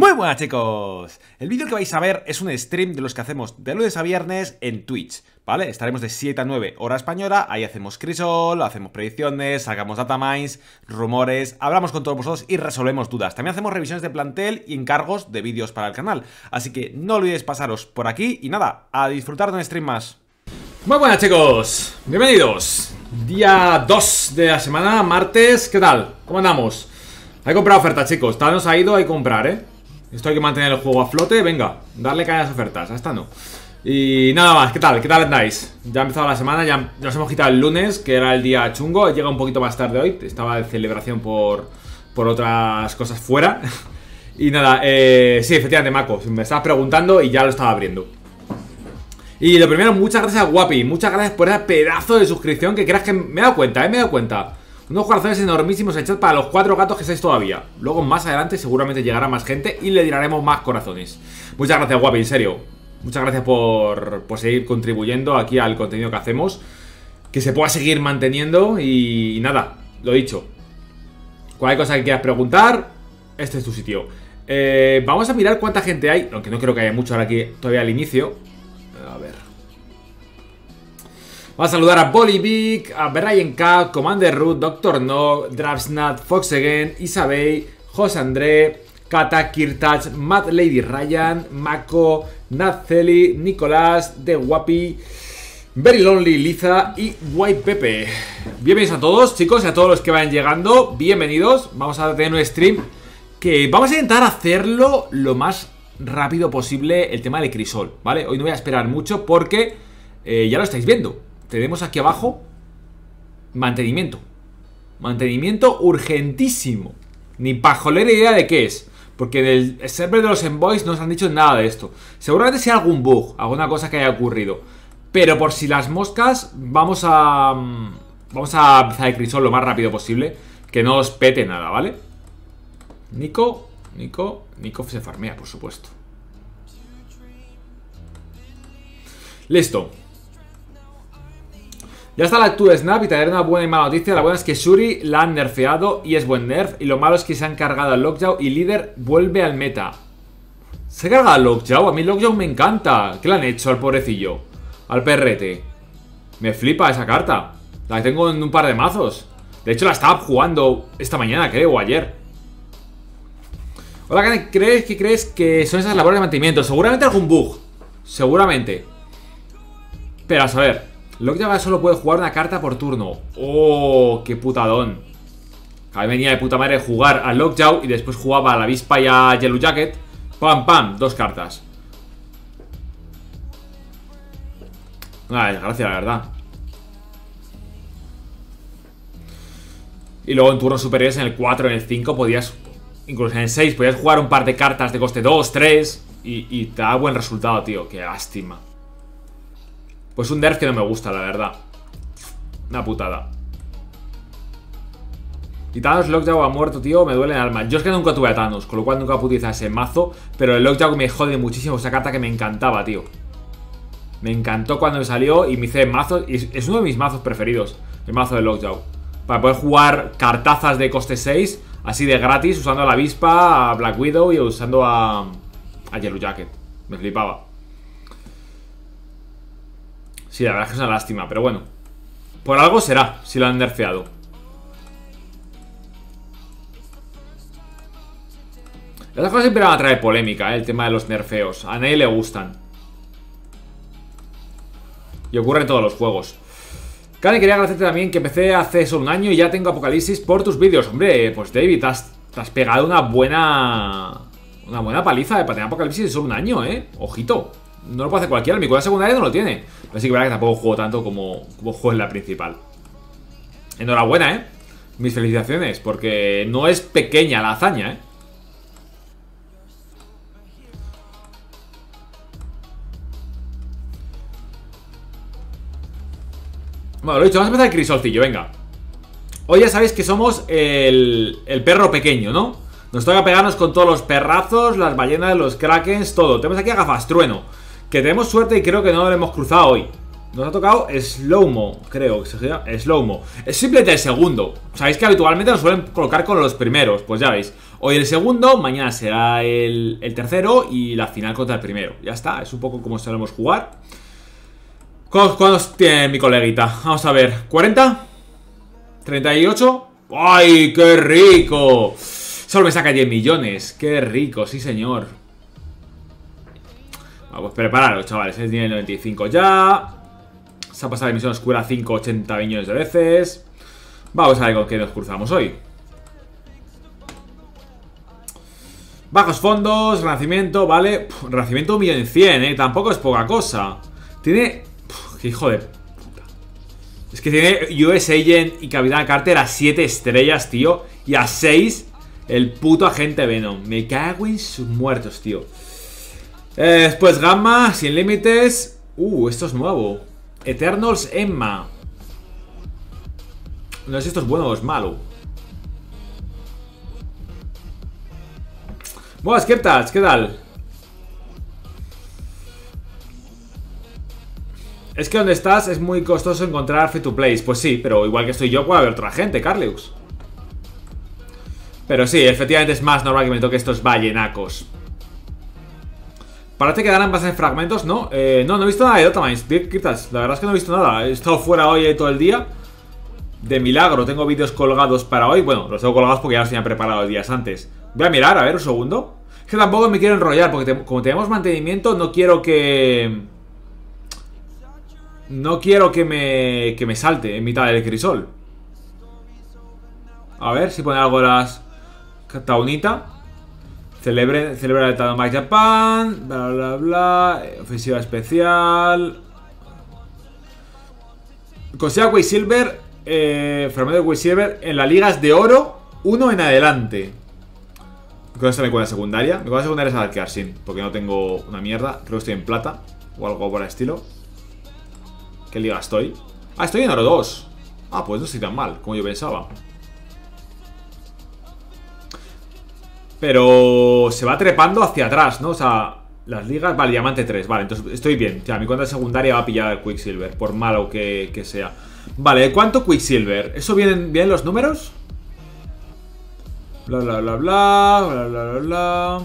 Muy buenas, chicos. El vídeo que vais a ver es un stream de los que hacemos de lunes a viernes en Twitch, ¿vale? Estaremos de 7 a 9 hora española. Ahí hacemos crisol, hacemos predicciones, sacamos datamines, rumores, hablamos con todos vosotros y resolvemos dudas. También hacemos revisiones de plantel y encargos de vídeos para el canal. Así que no olvidéis pasaros por aquí y nada, a disfrutar de un stream más. Muy buenas, chicos, bienvenidos. Día 2 de la semana, martes. ¿Qué tal? ¿Cómo andamos? Hay que comprar ofertas, chicos. Tal nos ha ido, hay que comprar, Esto hay que mantener el juego a flote. Venga, darle caña a las ofertas. Hasta no. Y nada más, ¿qué tal? ¿Qué tal andáis? Ya ha empezado la semana, ya nos hemos quitado el lunes, que era el día chungo. Llega un poquito más tarde hoy. Estaba de celebración por otras cosas fuera. Y nada, sí, efectivamente, Mako, me estabas preguntando y ya lo estaba abriendo. Y lo primero, muchas gracias a Guapi. Muchas gracias por ese pedazo de suscripción. Que creas que me he dado cuenta, me he dado cuenta. Unos corazones enormísimos en chat para los 4 gatos que estáis todavía. Luego más adelante seguramente llegará más gente y le tiraremos más corazones. Muchas gracias, Guapi, en serio. Muchas gracias por seguir contribuyendo aquí al contenido que hacemos. Que se pueda seguir manteniendo y nada, lo dicho. Cualquier cosa que quieras preguntar, este es tu sitio. Vamos a mirar cuánta gente hay, aunque no creo que haya mucho ahora aquí todavía al inicio. A ver. Vamos a saludar a Bolivic, a Brian K, Commander Root, Doctor No, Dravsnat, Fox Again, Isabey, José André, Kata, Kirtach, Mad Lady Ryan, Mako, Nazeli, Nicolás, The Guapi, Very Lonely Liza y White Pepe. Bienvenidos a todos, chicos, y a todos los que vayan llegando. Bienvenidos. Vamos a tener un stream que vamos a intentar hacerlo lo más rápido posible, el tema de crisol, ¿vale? Hoy no voy a esperar mucho porque ya lo estáis viendo. Tenemos aquí abajo mantenimiento. Mantenimiento urgentísimo. Ni pajolera idea de qué es, porque en el server de los envoys no nos han dicho nada de esto. Seguramente sea algún bug, alguna cosa que haya ocurrido. Pero por si las moscas, vamos a empezar el crisol lo más rápido posible, que no os pete nada, ¿vale? Nico se farmea, por supuesto. Listo. Ya está la actúa Snap y te daré una buena y mala noticia. La buena es que Shuri la han nerfeado y es buen nerf. Y lo malo es que se han cargado al Lockjaw y líder vuelve al meta. ¿Se carga al Lockjaw? A mí Lockjaw me encanta. ¿Qué le han hecho al pobrecillo? Al perrete. Me flipa esa carta. La tengo en un par de mazos. De hecho la estaba jugando esta mañana, creo, o ayer. Hola, ¿qué crees que son esas labores de mantenimiento? Seguramente algún bug. Seguramente. Pero a saber. Lockjaw solo puede jugar una carta por turno. ¡Oh, qué putadón! A mí venía de puta madre jugar a Lockjaw y después jugaba a la avispa y a Yellow Jacket. ¡Pam, pam! 2 cartas. Una desgracia, la verdad. Y luego en turnos superiores, en el 4, en el 5, podías... Incluso en el 6, podías jugar un par de cartas de coste 2, 3 y te da buen resultado, tío. Qué lástima. Pues un nerf que no me gusta, la verdad. Una putada. Y Thanos Lockjaw ha muerto, tío, me duele el alma. Yo es que nunca tuve a Thanos, con lo cual nunca pude utilizar ese mazo. Pero el Lockjaw me jode muchísimo, esa carta que me encantaba, tío. Me encantó cuando me salió y me hice mazo. Y es uno de mis mazos preferidos, el mazo de Lockjaw. Para poder jugar cartazas de coste 6, así de gratis, usando a la avispa, a Black Widow y usando a Yellow Jacket. Me flipaba. Sí, la verdad es que es una lástima, pero bueno. Por algo será, si lo han nerfeado. Esas cosas siempre van a traer polémica, el tema de los nerfeos. A nadie le gustan. Y ocurre en todos los juegos. Karen, quería agradecerte también que empecé hace solo un año y ya tengo Apocalipsis por tus vídeos. Hombre, pues David, te has pegado una buena paliza de patear Apocalipsis en solo un año, Ojito. No lo puede hacer cualquiera, mi cuenta secundaria no lo tiene. Así que verdad que tampoco juego tanto como juego en la principal. Enhorabuena, mis felicitaciones, porque no es pequeña la hazaña, Bueno, lo dicho, vamos a empezar el crisolcillo, venga. Hoy ya sabéis que somos el perro pequeño, ¿no? Nos toca pegarnos con todos los perrazos, las ballenas, los krakens, todo. Tenemos aquí a Gafastrueno, que tenemos suerte y creo que no lo hemos cruzado hoy. Nos ha tocado Slowmo, creo que se llama Slowmo. Es simplemente el segundo. Sabéis que habitualmente nos suelen colocar con los primeros, pues ya veis. Hoy el segundo, mañana será el tercero y la final contra el primero. Ya está, es un poco como solemos jugar. ¿Cuántos tiene mi coleguita? Vamos a ver, ¿40? ¿38? ¡Ay, qué rico! Solo me saca 10 millones. ¡Qué rico, sí señor! Vamos, prepararos, chavales. Es nivel 95 ya. Se ha pasado la misión oscura 580 millones de veces. Vamos a ver con qué nos cruzamos hoy. Bajos fondos, renacimiento, vale. Renacimiento 1.100.000, tampoco es poca cosa. Tiene... qué hijo de puta. Es que tiene US Agent y Capitán Carter a 7 estrellas, tío. Y a 6 el puto agente Venom. Me cago en sus muertos, tío. Después Gamma, sin límites. Esto es nuevo. Eternals Emma. No sé si esto es bueno o es malo. Buenas, ¿qué tal? ¿Qué tal? Es que donde estás es muy costoso encontrar free to play. Pues sí, pero igual que estoy yo puede haber otra gente, Carleus. Pero sí, efectivamente es más normal que me toque estos ballenacos. Parece que darán bastantes fragmentos, ¿no? No he visto nada de Datamines. La verdad es que no he visto nada. He estado fuera hoy todo el día. De milagro, tengo vídeos colgados para hoy. Bueno, los tengo colgados porque ya los tenía preparados días antes. Voy a mirar, a ver, un segundo. Es que tampoco me quiero enrollar porque como tenemos mantenimiento, no quiero que... no quiero que me salte en mitad del crisol. A ver si pone algo de las... Taunita. Celebra el Tadomag Japan. Bla, bla, bla. Ofensiva especial. Consiga Quicksilver. Fragmento de Quicksilver en las ligas de oro 1 en adelante. Con esta me cuenta secundaria. Mi cuenta secundaria es Adalkear, sí, porque no tengo una mierda. Creo que estoy en plata o algo por el estilo. ¿Qué liga estoy? Ah, estoy en oro 2. Ah, pues no estoy tan mal como yo pensaba. Pero se va trepando hacia atrás, ¿no? O sea, las ligas... Vale, diamante 3, vale, entonces estoy bien. O sea, mi cuenta secundaria va a pillar el Quicksilver, por malo que sea. Vale, ¿cuánto Quicksilver? ¿Eso vienen los números? Bla, bla, bla, bla, bla, bla, bla, bla.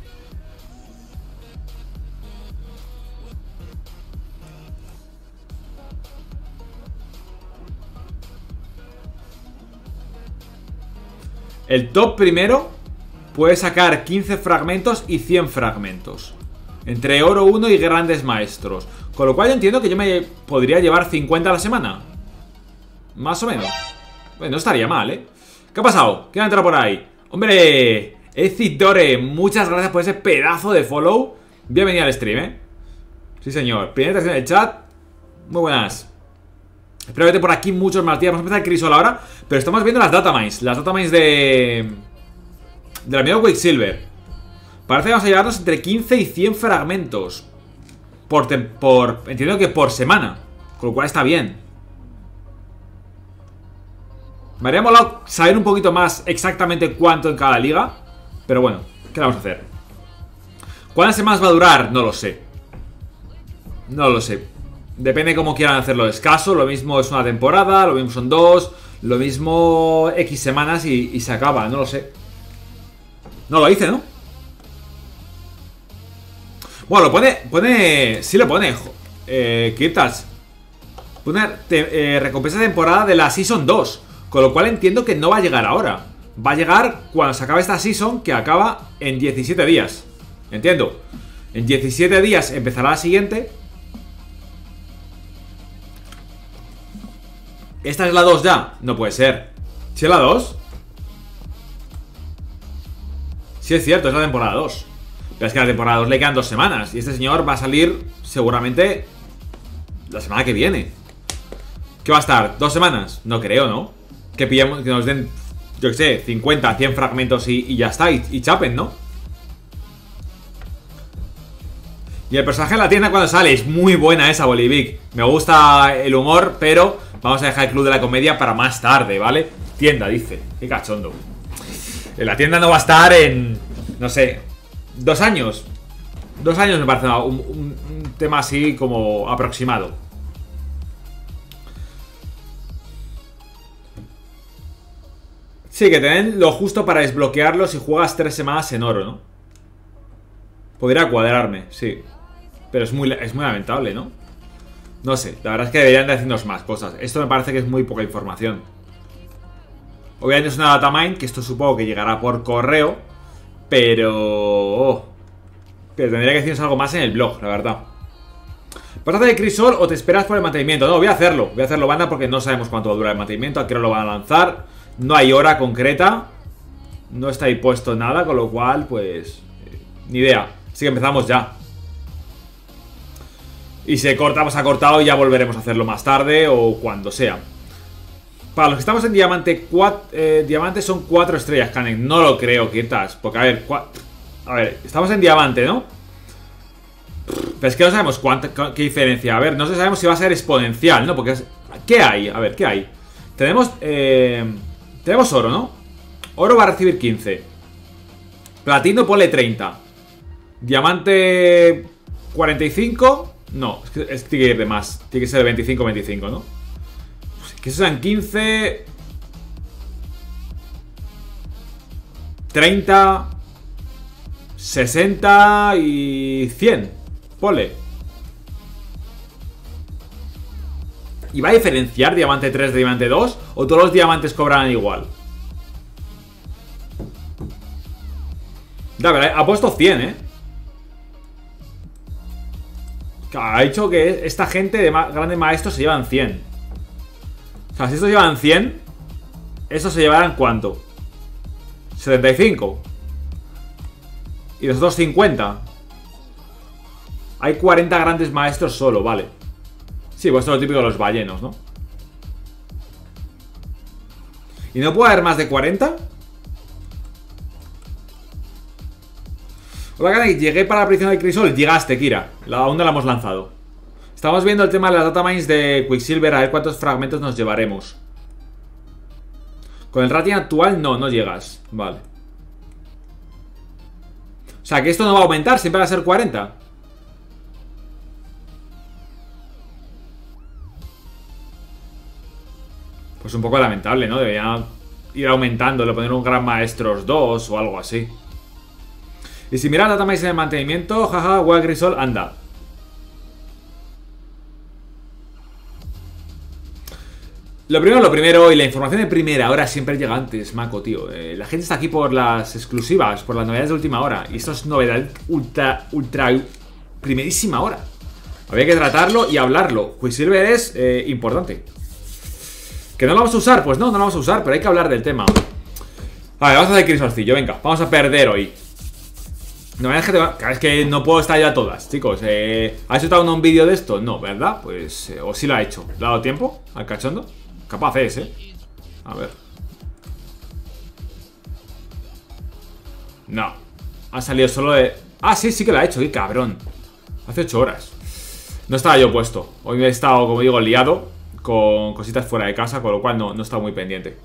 El top primero puede sacar 15 fragmentos y 100 fragmentos. Entre oro 1 y grandes maestros. Con lo cual yo entiendo que yo me podría llevar 50 a la semana. Más o menos. Bueno, no estaría mal, ¿eh? ¿Qué ha pasado? ¿Quién ha entrado por ahí? ¡Hombre! Ecidore, muchas gracias por ese pedazo de follow. Bienvenido al stream, ¿eh? Sí, señor. Primera interacción en el chat. Muy buenas. Espero verte por aquí muchos más días. Vamos a empezar el crisol ahora. Pero estamos viendo las datamines. Las datamines del amigo Quicksilver. Parece que vamos a llevarnos entre 15 y 100 fragmentos. Entiendo que por semana. Con lo cual está bien. Me habría molado saber un poquito más exactamente cuánto en cada liga. Pero bueno, ¿qué vamos a hacer? ¿Cuántas semanas va a durar? No lo sé. No lo sé. Depende de cómo quieran hacerlo escaso. Lo mismo es una temporada, lo mismo son 2. Lo mismo X semanas y se acaba, no lo sé. No lo hice, ¿no? Bueno, lo pone... Sí lo pone. Cryptas. Pone recompensa de temporada de la Season 2. Con lo cual entiendo que no va a llegar ahora. Va a llegar cuando se acabe esta Season, que acaba en 17 días. Entiendo. En 17 días empezará la siguiente. ¿Esta es la 2 ya? No puede ser. ¿Sí es la 2? Sí es cierto, es la temporada 2. Pero es que a la temporada 2 le quedan 2 semanas. Y este señor va a salir seguramente la semana que viene. ¿Qué va a estar? ¿2 semanas? No creo, ¿no? Que pillemos, que nos den, yo qué sé, 50, 100 fragmentos y ya está, y chapen, ¿no? Y el personaje en la tienda cuando sale es muy buena esa, Bolivic. Me gusta el humor, pero vamos a dejar el club de la comedia para más tarde, ¿vale? Tienda, dice. Qué cachondo. En la tienda no va a estar en, no sé, 2 años. 2 años me parece un tema así como aproximado. Sí, que te den lo justo para desbloquearlo si juegas 3 semanas en oro, ¿no? Podría cuadrarme, sí. Pero es muy lamentable, ¿no? No sé, la verdad es que deberían de decirnos más cosas. Esto me parece que es muy poca información. Obviamente es una datamine, que esto supongo que llegará por correo. Pero tendría que decirnos algo más en el blog, la verdad. ¿Vas a hacer el crisol o te esperas por el mantenimiento? No, voy a hacerlo, banda, porque no sabemos cuánto va a durar el mantenimiento. A qué hora lo van a lanzar. No hay hora concreta. No está ahí puesto nada, con lo cual, pues... ni idea. Así que empezamos ya. Y si corta, pues ha cortado y ya volveremos a hacerlo más tarde o cuando sea. Para los que estamos en diamante, diamante son 4 estrellas, Canek. No lo creo, Kirtas. Porque, a ver, estamos en diamante, ¿no? Pero es que no sabemos qué diferencia. A ver, no sabemos si va a ser exponencial, ¿no? Porque ¿qué hay? A ver, ¿qué hay? Tenemos oro, ¿no? Oro va a recibir 15. Platino ponle 30. Diamante 45. No, es que tiene que ir de más. Tiene que ser de 25-25, ¿no? Pues que sean 15 30 60 y 100. Ponle. ¿Y va a diferenciar diamante 3 de diamante 2? ¿O todos los diamantes cobrarán igual? La verdad, ha puesto 100, ¿eh? Ha dicho que esta gente de grandes maestros se llevan 100. O sea, si estos llevan 100, ¿estos se llevarán cuánto? 75. Y nosotros 50. Hay 40 grandes maestros solo, vale. Sí, pues esto es lo típico de los ballenos, ¿no? ¿Y no puede haber más de 40? Hola, Canek, llegué para la predicción del crisol. Llegaste, Kira. Aún no la hemos lanzado. Estamos viendo el tema de las datamines de Quicksilver. A ver cuántos fragmentos nos llevaremos. Con el rating actual, no llegas. Vale. O sea, que esto no va a aumentar. Siempre va a ser 40. Pues un poco lamentable, ¿no? Debería ir aumentándolo, poner un Gran Maestros 2 o algo así. Y si miras datamines en el mantenimiento, jaja, Wild Crisol, anda. Lo primero, y la información de primera hora siempre llega antes, Mako, tío. La gente está aquí por las exclusivas, por las novedades de última hora. Y esto es novedad ultra primerísima hora. Había que tratarlo y hablarlo. Quicksilver es importante. ¿Que no lo vamos a usar? Pues no lo vamos a usar, pero hay que hablar del tema. Vale, vamos a hacer crisolcillo, venga. Vamos a perder hoy. No, es que no puedo estar ya todas, chicos. ¿Ha hecho un vídeo de esto? No, ¿verdad? Pues, o sí lo ha hecho. ¿Le ha dado tiempo al cachondo? Capaz es, A ver. No. Ha salido solo de... Ah, sí que lo ha hecho, qué cabrón. Hace 8 horas. No estaba yo puesto. Hoy me he estado, como digo, liado con cositas fuera de casa, con lo cual no he estado muy pendiente.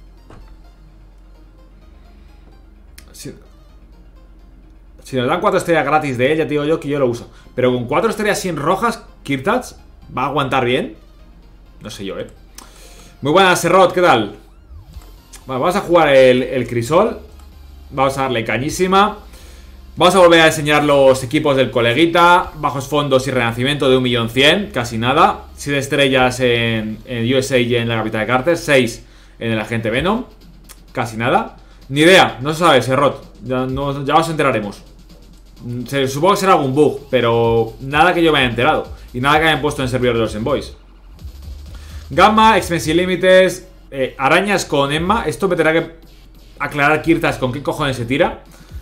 Si nos dan 4 estrellas gratis de él, ya te digo yo que yo lo uso. Pero con 4 estrellas sin rojas, Kirtats ¿va a aguantar bien? No sé yo, Muy buenas, Serrot, ¿qué tal? Vale, vamos a jugar el crisol. Vamos a darle cañísima. Vamos a volver a enseñar los equipos del coleguita. Bajos fondos y renacimiento de 1.100.000, casi nada. 7 estrellas en USA y en la capital de Carter. 6 en el agente Venom, casi nada. Ni idea, no se sabe, Serrot. Ya os enteraremos. Supongo que será algún bug, pero nada que yo me haya enterado. Y nada que hayan puesto en el servidor de los Envoys. Gamma, Expensive Limites, arañas con Emma. Esto me tendrá que aclarar Kirtas con qué cojones se tira,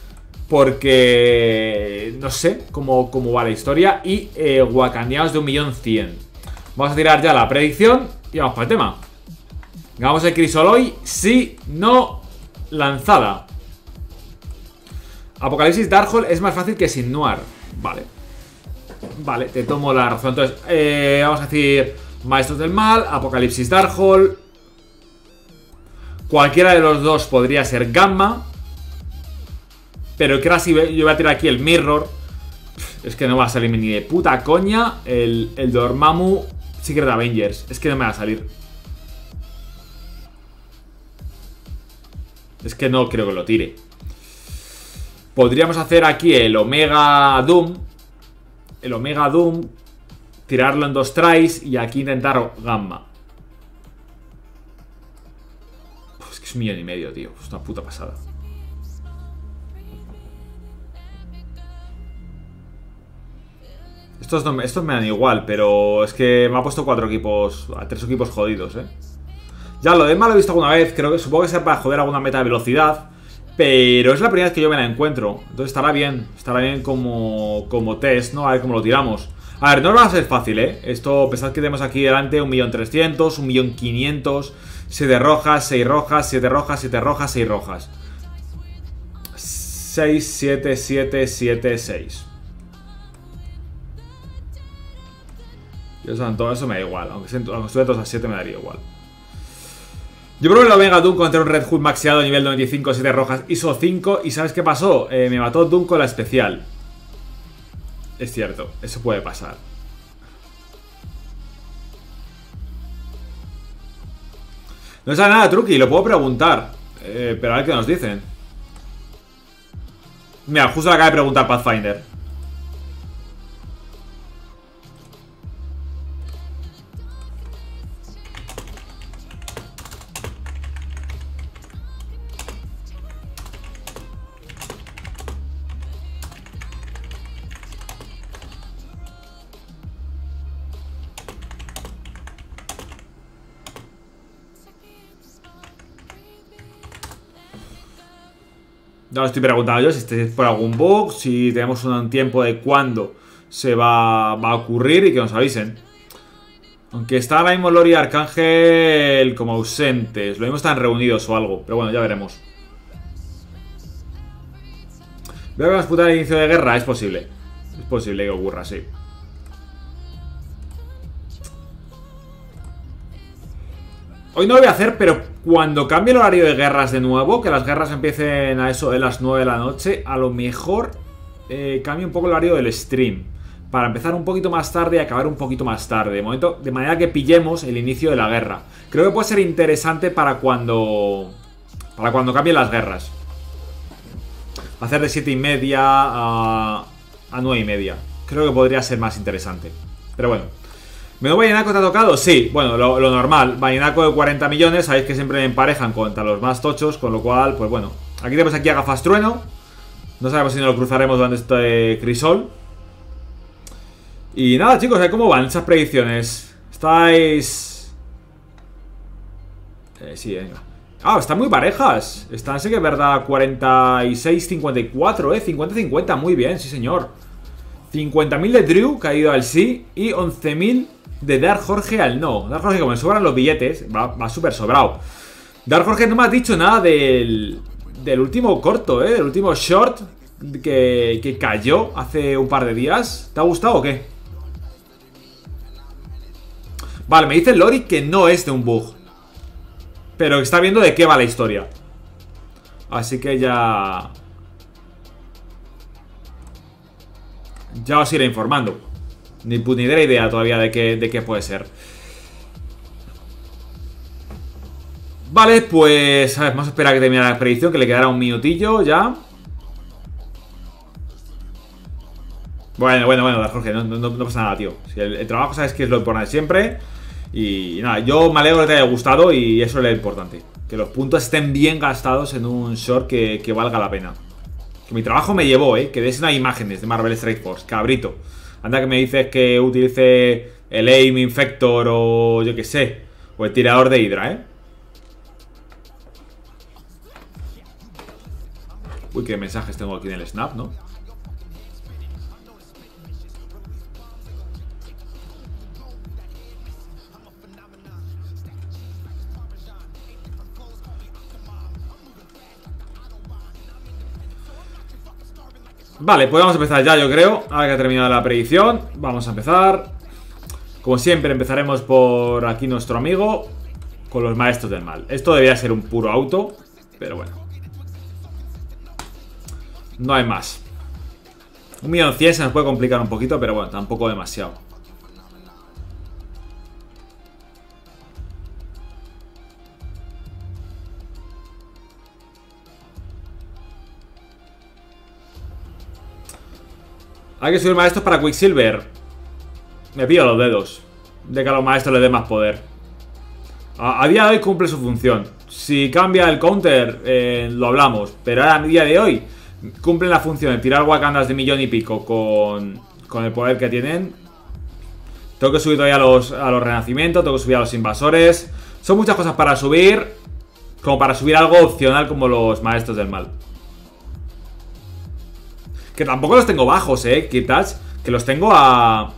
porque no sé cómo va la historia. Y guacaneados de 1.100.000. Vamos a tirar ya la predicción y vamos para el tema. Ganamos el crisol hoy, sí, no, lanzada. Apocalipsis Darkhold es más fácil que Sin Noir. Vale. Vale, te tomo la razón. Entonces, vamos a decir Maestros del Mal, Apocalipsis Darkhold. Cualquiera de los dos podría ser Gamma. Pero casi yo voy a tirar aquí el Mirror. Es que no va a salir ni de puta coña el Dormammu Secret Avengers. Es que no me va a salir. Es que no creo que lo tire. Podríamos hacer aquí el Omega Doom. El Omega Doom. Tirarlo en 2 tries. Y aquí intentar Gamma. Es que es 1,5 millones, tío. Es una puta pasada. Estos me dan igual, pero es que me ha puesto 4 equipos, a 3 equipos jodidos, Ya lo demás lo he visto alguna vez, creo que supongo que sea para joder alguna meta de velocidad, pero es la primera vez que yo me la encuentro, entonces estará bien como test, ¿no? A ver cómo lo tiramos. A ver, no va a ser fácil, Esto, pensad que tenemos aquí delante 1.300.000, 1.500.000, 7 rojas, 6 rojas, 7 rojas, 7 rojas, 6 rojas. 6, 7, 7, 7, 6. Eso me da igual, aunque estuviera todos a 7 me daría igual. Yo probé el Omega Doom contra un Red Hood maxeado a nivel 95, 7 rojas, ISO 5. ¿Y sabes qué pasó? Me mató Doom con la especial. Es cierto, eso puede pasar. No sabe nada, Truki, lo puedo preguntar. Pero a ver qué nos dicen. Mira, justo le acaba de preguntar Pathfinder. No lo estoy preguntando yo si es por algún bug, si tenemos un tiempo de cuándo se va a ocurrir y que nos avisen. Aunque está ahora mismo Lori y Arcángel como ausentes. Lo mismo están reunidos o algo, pero bueno, ya veremos. Veo que vamos a disputar el inicio de guerra, es posible. Es posible que ocurra, sí. Hoy no lo voy a hacer, pero cuando cambie el horario de guerras de nuevo, que las guerras empiecen a eso de las 9 de la noche, a lo mejor cambie un poco el horario del stream. Para empezar un poquito más tarde y acabar un poquito más tarde. De manera que pillemos el inicio de la guerra. Creo que puede ser interesante para cuando cambien las guerras. Hacer de 7:30 a 9:30. Creo que podría ser más interesante. Pero bueno. ¿Menudo Vallenaco te ha tocado? Sí, bueno, lo normal. Vallenaco de 40 millones, sabéis que siempre me emparejan contra los más tochos, con lo cual, pues bueno. Aquí tenemos aquí a Gafas Trueno. No sabemos si nos lo cruzaremos durante este crisol. Y nada, chicos, ¿cómo van esas predicciones? Estáis... sí, venga. Ah, están muy parejas. Están, sí que es verdad, 46-54, 50-50, muy bien, sí señor. 50.000 de Drew, que ha ido al sí. Y 11.000 de Dark Jorge al no. Dark Jorge, como me sobran los billetes, va súper sobrado. Dark Jorge, no me has dicho nada del último corto, del último short que cayó hace un par de días. ¿Te ha gustado o qué? Vale, me dice Lori que no es de un bug, pero que está viendo de qué va la historia. Así que ya os iré informando. Ni puñetera idea todavía de qué puede ser. Vale, pues a ver, vamos a esperar a que termine la predicción, que le quedará un minutillo ya. Bueno, Jorge, no pasa nada, tío. Si el trabajo sabes que es lo importante siempre. Y nada, yo me alegro que te haya gustado y eso es lo importante. Que los puntos estén bien gastados en un short que valga la pena. Que mi trabajo me llevó, que des unas imágenes de Marvel Strike Force, cabrito. Anda que me dices que utilice el Aim Infector o yo que sé, o el tirador de Hydra, Uy, qué mensajes tengo aquí en el Snap, ¿no? Vale, pues vamos a empezar ya, yo creo. Ahora que ha terminado la predicción, vamos a empezar. Como siempre, empezaremos por aquí nuestro amigo, con los maestros del mal. Esto debería ser un puro auto, pero bueno. No hay más. 1.100.000 se nos puede complicar un poquito, pero bueno, tampoco demasiado. Hay que subir maestros para Quicksilver. Me pillo los dedos de que a los maestros les dé más poder. A día de hoy cumple su función. Si cambia el counter, lo hablamos. Pero ahora a día de hoy cumplen la función de tirar Wakandas de 1.000.000 y pico con el poder que tienen. Tengo que subir todavía a los renacimientos. Tengo que subir a los invasores. Son muchas cosas para subir, como para subir algo opcional como los maestros del mal. Que tampoco los tengo bajos, Kirtach. Que los tengo a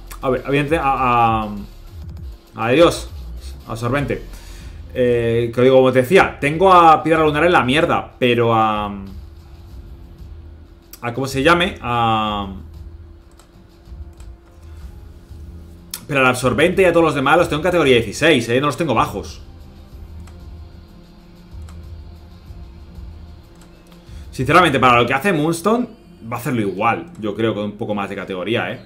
Dios, absorbente. Que digo, como te decía, tengo a Piedra Lunar en la mierda, pero ¿cómo se llame? Pero al absorbente y a todos los demás los tengo en categoría 16, no los tengo bajos. Sinceramente, para lo que hace Moonstone, va a hacerlo igual, yo creo, con un poco más de categoría,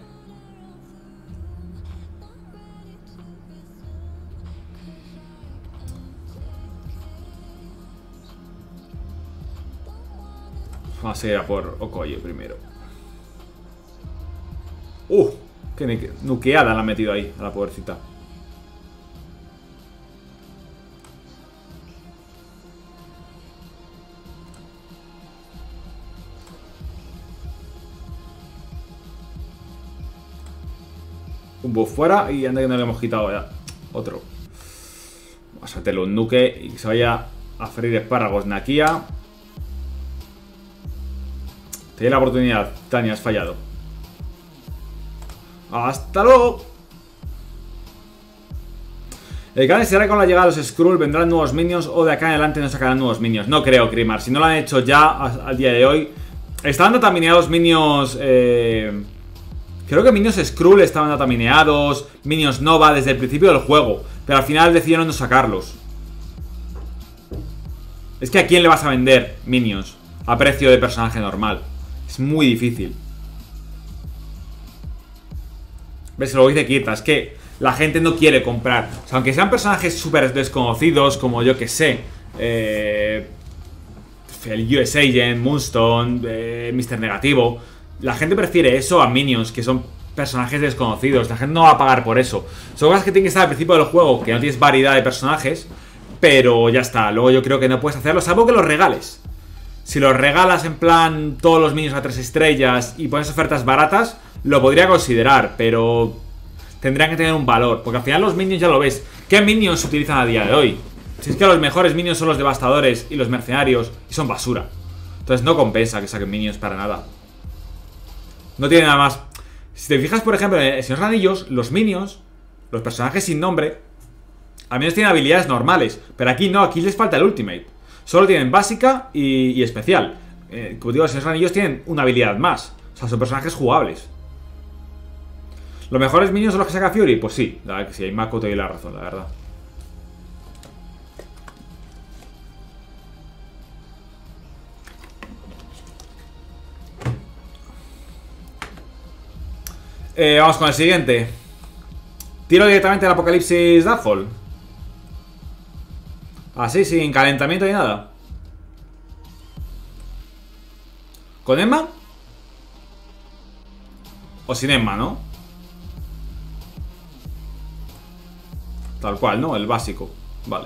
Vamos a ir a por Okoye primero. Qué nuqueada la han metido ahí, a la pobrecita. Un buff fuera y anda que no le hemos quitado ya otro. Vamos a meterle un nuke y que se vaya a freír espárragos Nakia. Te di la oportunidad, Tania, has fallado. ¡Hasta luego! El canon será que con la llegada de los Skrull vendrán nuevos minions o de acá en adelante no sacarán nuevos minions. No creo, Krimar. Si no lo han hecho ya al día de hoy. Estaban datamineados minions... Creo que minions Skrull estaban datamineados. Minions Nova desde el principio del juego. Pero al final decidieron no sacarlos. Es que ¿a quién le vas a vender minions a precio de personaje normal? Es muy difícil. ¿Ves? Lo dice Kirta, es que la gente no quiere comprar. O sea, aunque sean personajes súper desconocidos, como yo que sé, el US Agent, Moonstone, Mr. Negativo, la gente prefiere eso a minions, que son personajes desconocidos. La gente no va a pagar por eso. Son cosas que tienen que estar al principio del juego, que no tienes variedad de personajes, pero ya está. Luego yo creo que no puedes hacerlo, salvo que los regales. Si los regalas en plan todos los minions a 3 estrellas y pones ofertas baratas, lo podría considerar, pero tendrían que tener un valor. Porque al final los minions ya lo ves. ¿Qué minions se utilizan a día de hoy? Si es que los mejores minions son los devastadores y los mercenarios y son basura. Entonces no compensa que saquen minions para nada. No tiene nada más. Si te fijas, por ejemplo, en el Señor de los Anillos, los minions, los personajes sin nombre, al menos tienen habilidades normales. Pero aquí no, aquí les falta el ultimate. Solo tienen básica y especial. Como digo, los Señor de los Anillos tienen una habilidad más. O sea, son personajes jugables. ¿Los mejores minions son los que saca Fury? Pues sí, la verdad que sí, hay Mako te doy la razón, la verdad. Vamos con el siguiente. Tiro directamente al Apocalipsis Darkhold. Así, sin calentamiento ni nada. ¿Con Emma? O sin Emma, ¿no? Tal cual, ¿no? El básico. Vale.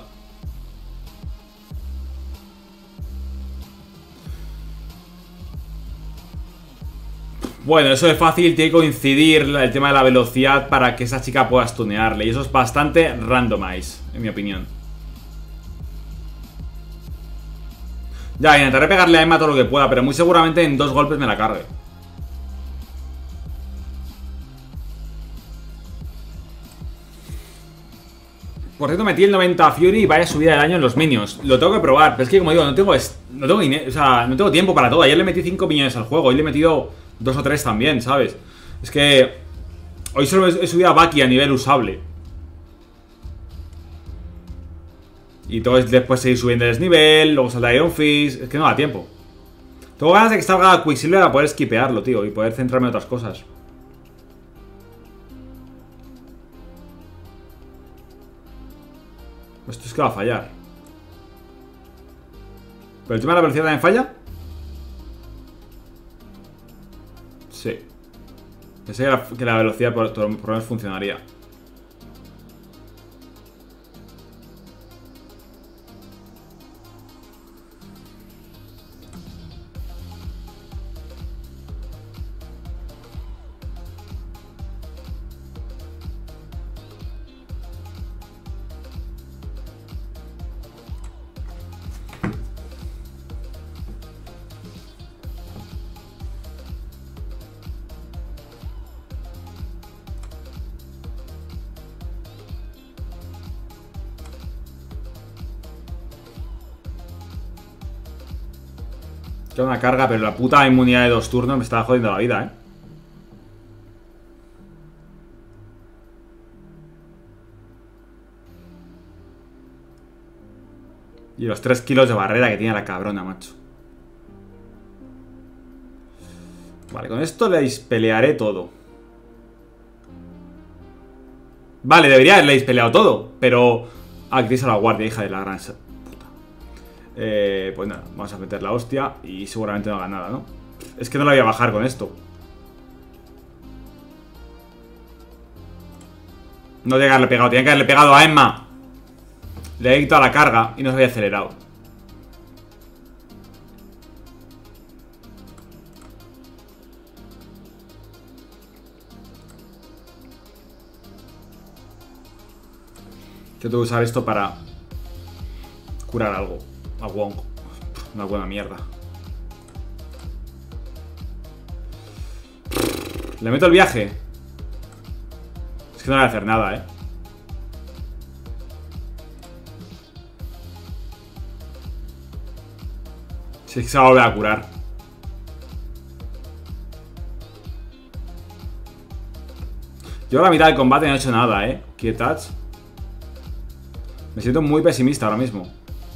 Bueno, eso es fácil. Tiene que coincidir el tema de la velocidad para que esa chica pueda stunearle. Y eso es bastante randomize, en mi opinión. Ya, intentaré pegarle a Emma todo lo que pueda, pero muy seguramente en 2 golpes me la cargue. Por cierto, metí el 90 a Fury y vaya subida de daño en los minions. Lo tengo que probar, pero es que como digo, no tengo tiempo para todo. Ayer le metí 5 minions al juego, hoy le he metido 2 o 3 también, ¿sabes? Es que hoy solo he subido a Bucky a nivel usable. Y todo después seguir subiendo de desnivel, luego saldrá Iron Fist. Es que no da tiempo. Tengo ganas de que salga Quicksilver para poder skipearlo, tío, y poder centrarme en otras cosas. Esto es que va a fallar. ¿Pero el tema de la velocidad también falla? Sí. Pensé que la velocidad por lo menos funcionaría. Queda una carga, pero la puta inmunidad de 2 turnos me estaba jodiendo la vida, Y los 3 kilos de barrera que tiene la cabrona, macho. Vale, con esto le pelearé todo. Vale, debería haberle peleado todo, pero... Ah, que tienes a la guardia, hija de la gran... Puta. Pues nada, vamos a meter la hostia y seguramente no haga nada, ¿no? Es que no la voy a bajar con esto. No tiene que haberle pegado, tiene que haberle pegado a Emma. Le he quitado la carga y no se había acelerado. Yo tengo que usar esto para curar algo. A Wong. Una buena mierda. Le meto el viaje. Es que no le voy a hacer nada, Si es que se va a volver a curar. Yo a la mitad del combate no he hecho nada, Kietouch. Me siento muy pesimista ahora mismo.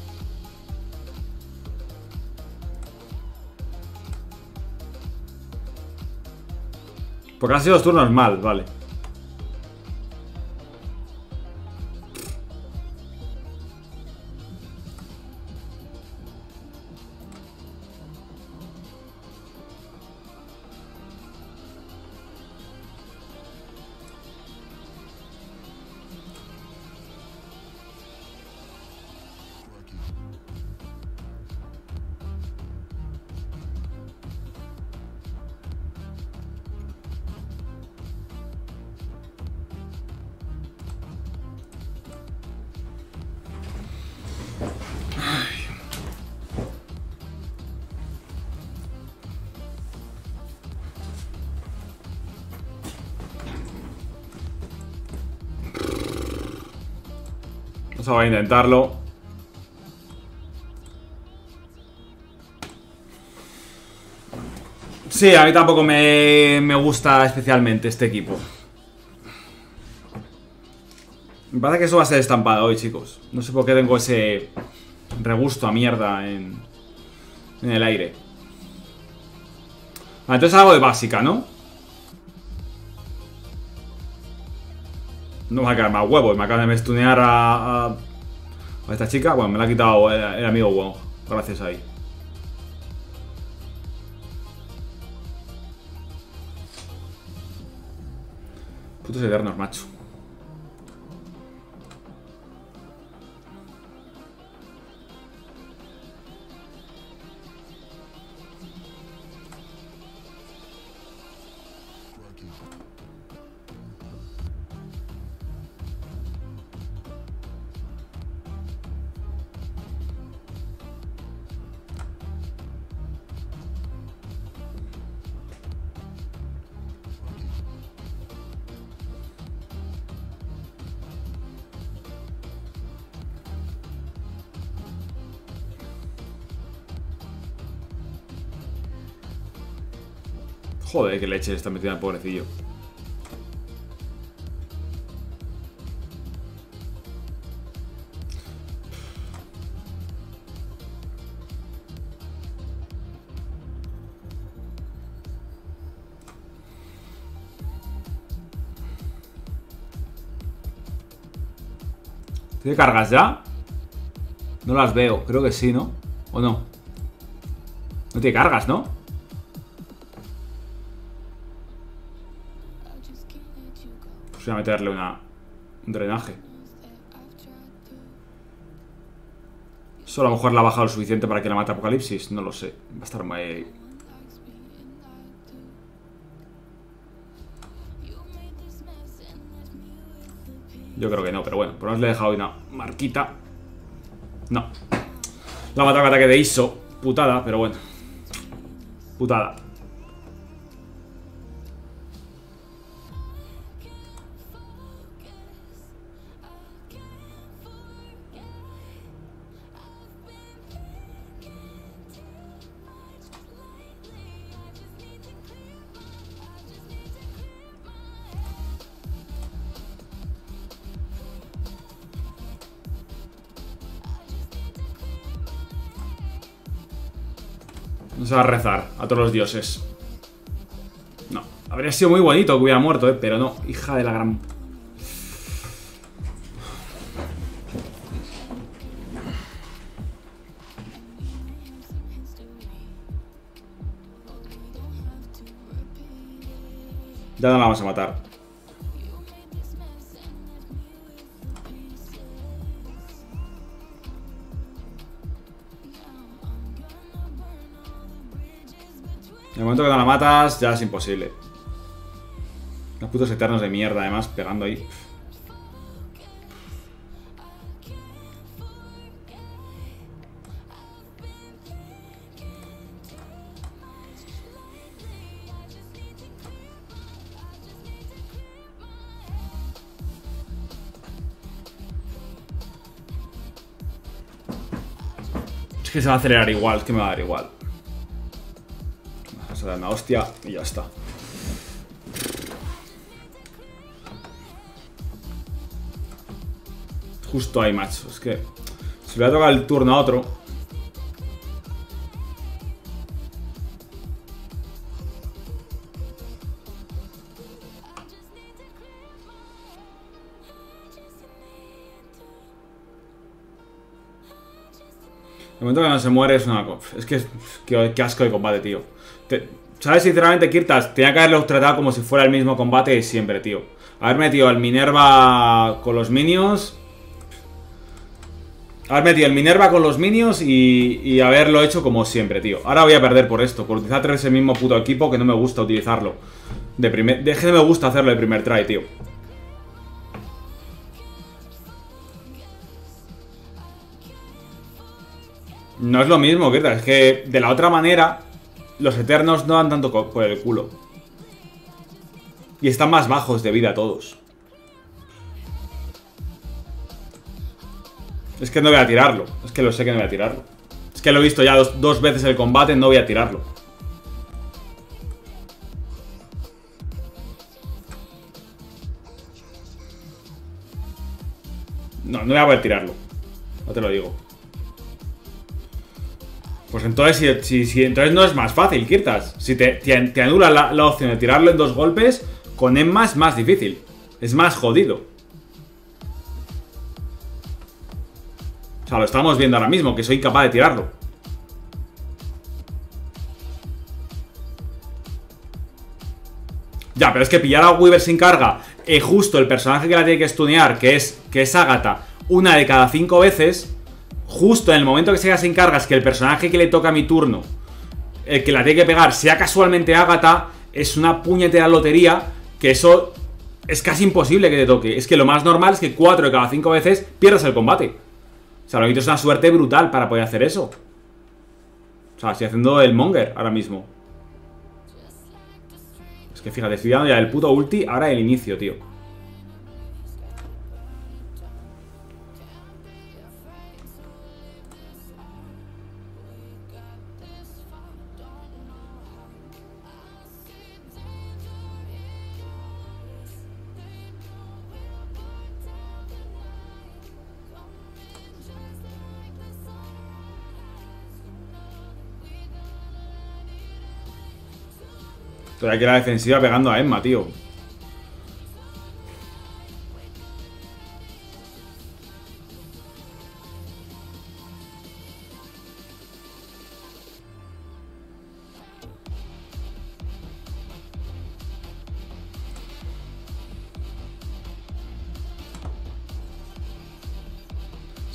Porque han sido 2 turnos mal, vale. Vamos a intentarlo. Sí, a mí tampoco me gusta especialmente este equipo. Me parece que eso va a ser estampado hoy, chicos. No sé por qué tengo ese regusto a mierda en el aire. Vale, entonces algo de básica, ¿no? No me va a quedar más huevos. Me acaban de stunear a esta chica. Bueno, me la ha quitado el amigo Wong. Gracias ahí. Putos eternos, macho. Joder, qué leche le está metiendo al pobrecillo. ¿Tiene cargas ya? No las veo, creo que sí, ¿no? ¿O no? No tiene cargas, ¿no? Voy a meterle un drenaje. Solo a lo mejor la ha bajado lo suficiente para que la mate Apocalipsis. No lo sé. Va a estar muy... Yo creo que no, pero bueno. Por lo menos le he dejado una marquita. No. La ha matado con ataque de ISO. Putada, pero bueno. Putada. Vamos a rezar a todos los dioses. No, habría sido muy bonito que hubiera muerto, pero no, hija de la gran... Ya no la vamos a matar. En el momento que no la matas, ya es imposible. Los putos eternos de mierda, además, pegando ahí. Es que se va a acelerar igual, es que me va a dar igual. Vamos a dar una hostia y ya está. Justo ahí, macho. Es que si le voy a tocar el turno a otro. El momento que no se muere es una... Es que... Qué asco de combate, tío. ¿Sabes? Sinceramente, Kirtas, tenía que haberlo tratado como si fuera el mismo combate de siempre, tío. Haber metido al Minerva con los minions... Haber metido el Minerva con los minions y haberlo hecho como siempre, tío. Ahora voy a perder por esto, por utilizar 3 el mismo puto equipo que no me gusta utilizarlo. De que no me gusta hacerlo de primer try, tío. No es lo mismo, Kirta, es que de la otra manera los eternos no dan tanto por el culo. Y están más bajos de vida todos. Es que no voy a tirarlo. Es que lo sé que no voy a tirarlo. Es que lo he visto ya dos veces el combate, no voy a tirarlo. No, no voy a poder tirarlo. No te lo digo. Pues entonces, si entonces no es más fácil, Kirtas. Si te anula la opción de tirarlo en 2 golpes, con Emma es más difícil. Es más jodido. O sea, lo estamos viendo ahora mismo, que soy incapaz de tirarlo. Ya, pero es que pillar a Weaver sin carga, justo el personaje que la tiene que stunear, que es Agatha, una de cada 5 veces, justo en el momento que se queda sin cargas, que el personaje que le toca a mi turno, el que la tiene que pegar, sea casualmente Agatha, es una puñetera lotería, que eso es casi imposible que te toque. Es que lo más normal es que 4 de cada 5 veces pierdas el combate. O sea, lo que es una suerte brutal para poder hacer eso. O sea, estoy haciendo el monger ahora mismo. Es que fíjate, estoy dando ya el puto ulti, ahora el inicio, tío. Estoy aquí en la defensiva pegando a Emma, tío.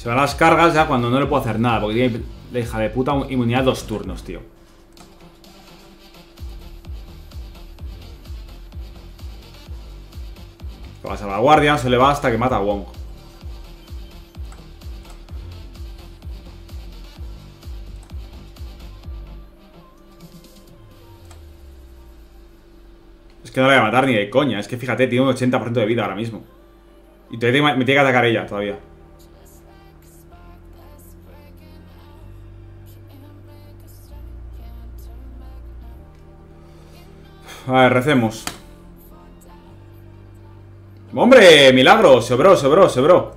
Se van las cargas ya cuando no le puedo hacer nada. Porque tiene la hija de puta inmunidad 2 turnos, tío. Pasa a la guardia, se le va hasta que mata a Wong. Es que no le voy a matar ni de coña. Es que fíjate, tiene un 80% de vida ahora mismo. Y todavía me tiene que atacar ella, todavía. A ver, recemos. ¡Hombre! ¡Milagro! Se obró, se obró, se obró.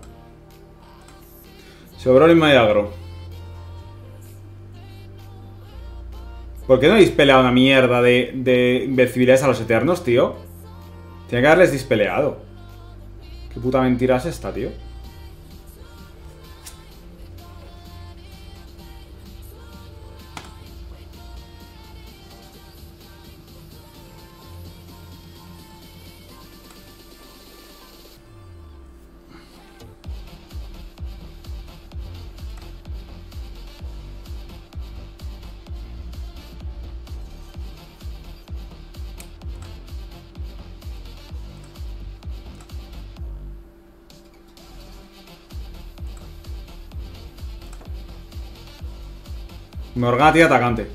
Se obró el milagro. ¿Por qué no habéis peleado una mierda de invencibilidades a los eternos, tío? Tiene que haberles dispeleado. ¿Qué puta mentira es esta, tío? Morgana tira atacante.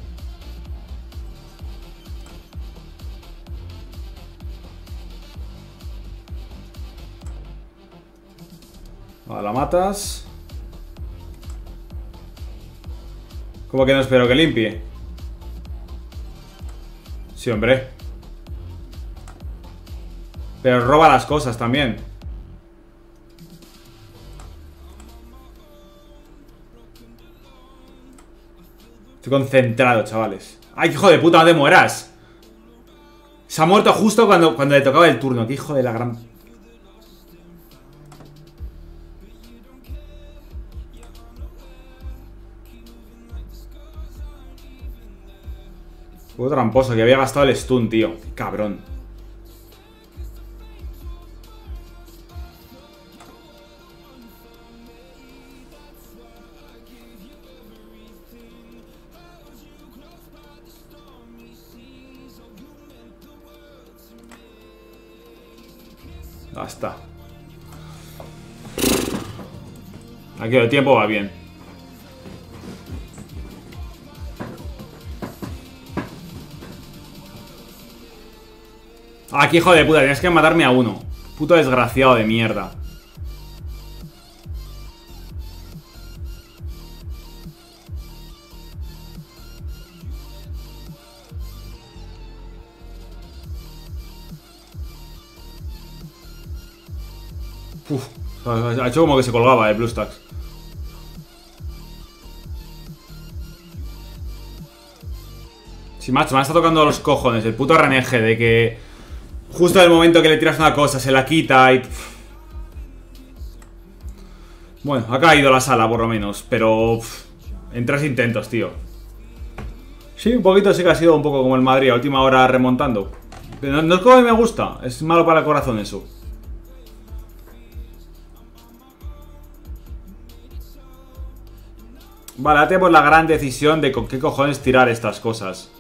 Vale, la matas. ¿Cómo que no espero que limpie? Sí, hombre. Pero roba las cosas también. Estoy concentrado, chavales. ¡Ay, hijo de puta, no te mueras! Se ha muerto justo cuando le tocaba el turno. ¡Qué hijo de la gran... Juego tramposo, que había gastado el stun, tío. Qué cabrón. Ya está. Aquí el tiempo va bien. Aquí, hijo de puta, tienes que matarme a uno. Puto desgraciado de mierda. Uf, ha hecho como que se colgaba el BlueStacks. Sí, macho, me está tocando los cojones el puto RNG de que justo en el momento que le tiras una cosa se la quita y... Bueno, ha caído la sala por lo menos, pero... en 3 intentos, tío. Sí, un poquito sí que ha sido un poco como el Madrid a última hora remontando. Pero no es como a mí me gusta, es malo para el corazón eso. Vale, ahora tenemos la gran decisión de con qué cojones tirar estas cosas.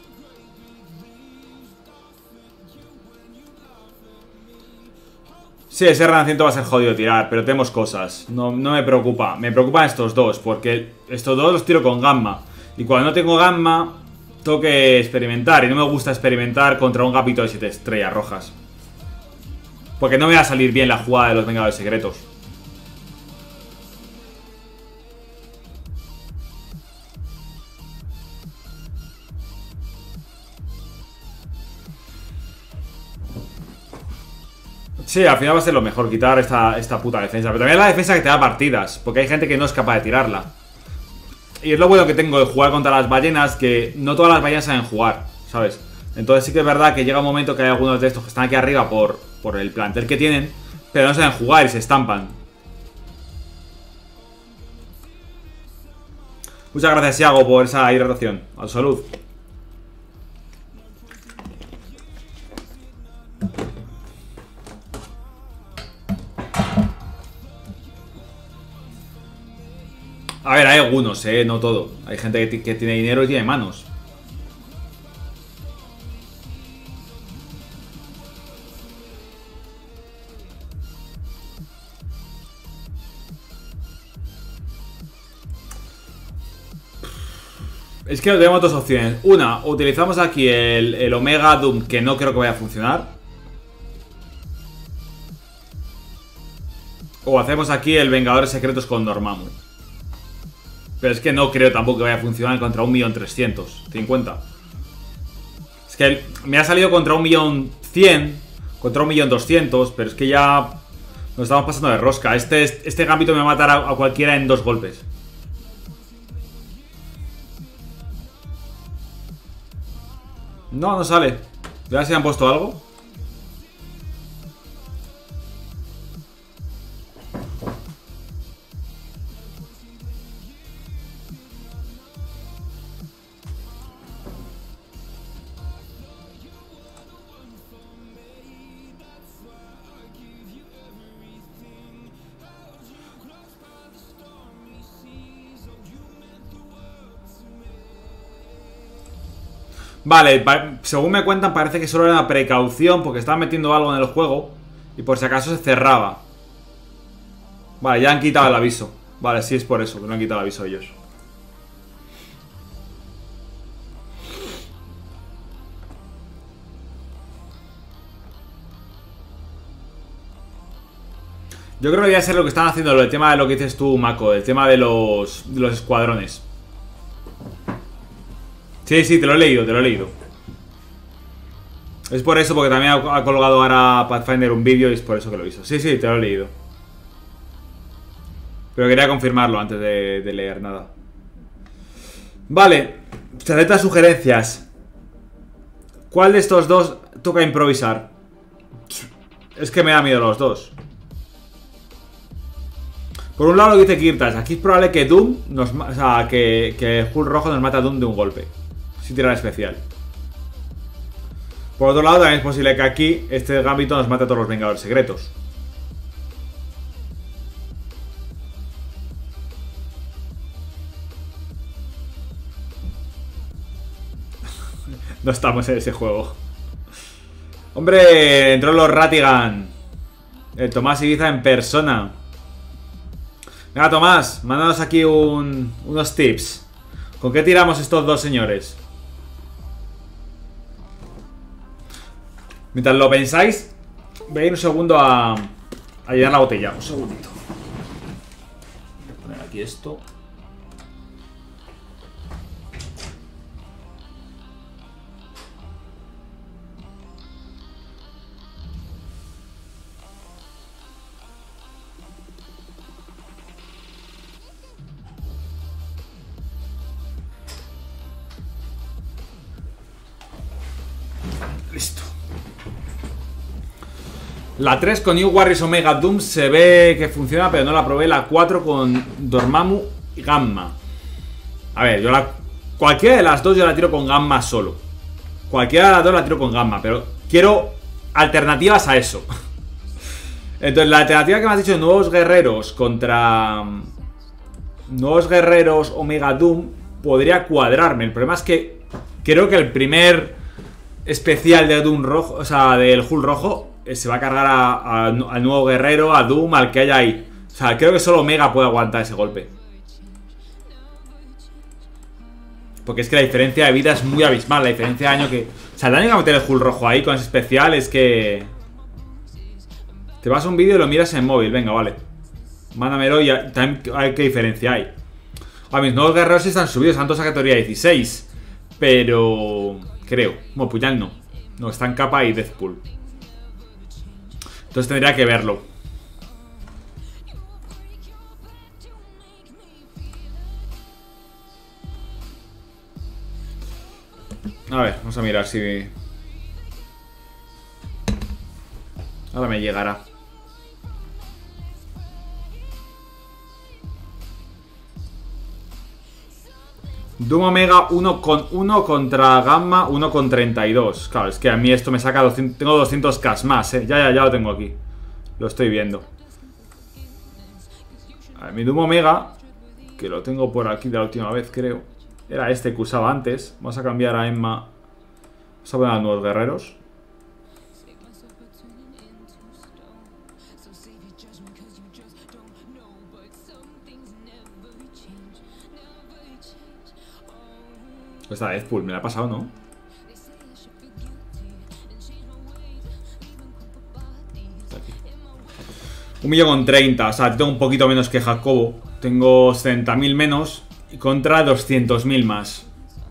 Sí, ese Renacimiento va a ser jodido tirar, pero tenemos cosas. No me preocupa. Me preocupan estos dos, porque estos dos los tiro con gamma. Y cuando no tengo gamma, tengo que experimentar. Y no me gusta experimentar contra un gapito de 7 estrellas rojas. Porque no me va a salir bien la jugada de los Vengadores Secretos. Sí, al final va a ser lo mejor, quitar esta puta defensa. Pero también es la defensa que te da partidas, porque hay gente que no es capaz de tirarla. Y es lo bueno que tengo de jugar contra las ballenas, que no todas las ballenas saben jugar, ¿sabes? Entonces sí que es verdad que llega un momento que hay algunos de estos que están aquí arriba por el plantel que tienen, pero no saben jugar y se estampan. Muchas gracias, Iago, por esa hidratación. A tu salud. A ver, hay algunos, no todo. Hay gente que tiene dinero y tiene manos. Es que tenemos dos opciones. Una, utilizamos aquí el Omega Doom, que no creo que vaya a funcionar. O hacemos aquí el Vengadores Secretos con Dormammu. Pero es que no creo tampoco que vaya a funcionar contra 1.300.050. Es que me ha salido contra 1.100.000, contra 1.200.000, pero es que ya nos estamos pasando de rosca. Este gambito me va a matar a cualquiera en 2 golpes. No, no sale. Ya se han puesto algo. Vale, según me cuentan parece que solo era una precaución porque estaban metiendo algo en el juego y por si acaso se cerraba. Vale, ya han quitado el aviso. Vale, sí es por eso que no han quitado el aviso ellos. Yo creo que debe ser lo que están haciendo, el tema de lo que dices tú, Mako, el tema de los escuadrones. Sí, sí, te lo he leído, te lo he leído. Es por eso, porque también ha colgado ahora Pathfinder un vídeo y es por eso que lo hizo. Sí, sí, te lo he leído. Pero quería confirmarlo antes de leer nada. Vale, se aceptan sugerencias. ¿Cuál de estos dos toca improvisar? Es que me da miedo los dos. Por un lado lo que dice Kirtas, aquí es probable que Doom o sea, que Hulk rojo nos mata a Doom de un golpe. Si tira la especial. Por otro lado, también es posible que aquí este gambito nos mate a todos los Vengadores Secretos. No estamos en ese juego. Hombre, entró los Ratigan. El Tomás Ibiza en persona. Venga, Tomás, mándanos aquí unos tips. ¿Con qué tiramos estos dos señores? Mientras lo pensáis, voy a ir un segundo a llenar la botella. Un segundito. Voy a poner aquí esto. Listo. La 3 con New Warriors Omega Doom se ve que funciona, pero no la probé. La 4 con Dormammu y Gamma. A ver, cualquiera de las dos yo la tiro con Gamma solo. Cualquiera de las dos la tiro con Gamma, pero quiero alternativas a eso. Entonces, la alternativa que me has dicho de nuevos guerreros contra nuevos guerreros Omega Doom podría cuadrarme. El problema es que creo que el primer especial de Doom rojo, o sea, del Hulk rojo, se va a cargar al nuevo guerrero, a Doom, al que haya ahí. O sea, creo que solo Omega puede aguantar ese golpe. Porque es que la diferencia de vida es muy abismal. La diferencia de daño que... O sea, el daño que va a meter el Hulk rojo ahí con ese especial es que... Te vas a un vídeo y lo miras en móvil. Venga, vale. Mándamelo y también hay qué diferencia hay. A mis nuevos guerreros sí están subidos, están todos a categoría 16. Pero... creo. Bueno, Puñal no. No, está en capa y Deathpool. Entonces tendría que verlo. A ver, vamos a mirar si... Ahora me llegará. Doom Omega 1 contra Gamma 1 con 32. Claro, es que a mí esto me saca 200, tengo 200k más, Ya lo tengo aquí. Lo estoy viendo. A ver, mi Doom Omega, que lo tengo por aquí de la última vez, creo. Era este que usaba antes. Vamos a cambiar a Emma. Vamos a poner a nuevos guerreros. Esta Deathpool me la ha pasado, ¿no? Está aquí. 1.030.000, o sea, tengo un poquito menos que Jacobo. Tengo 70.000 menos y contra 200.000 más.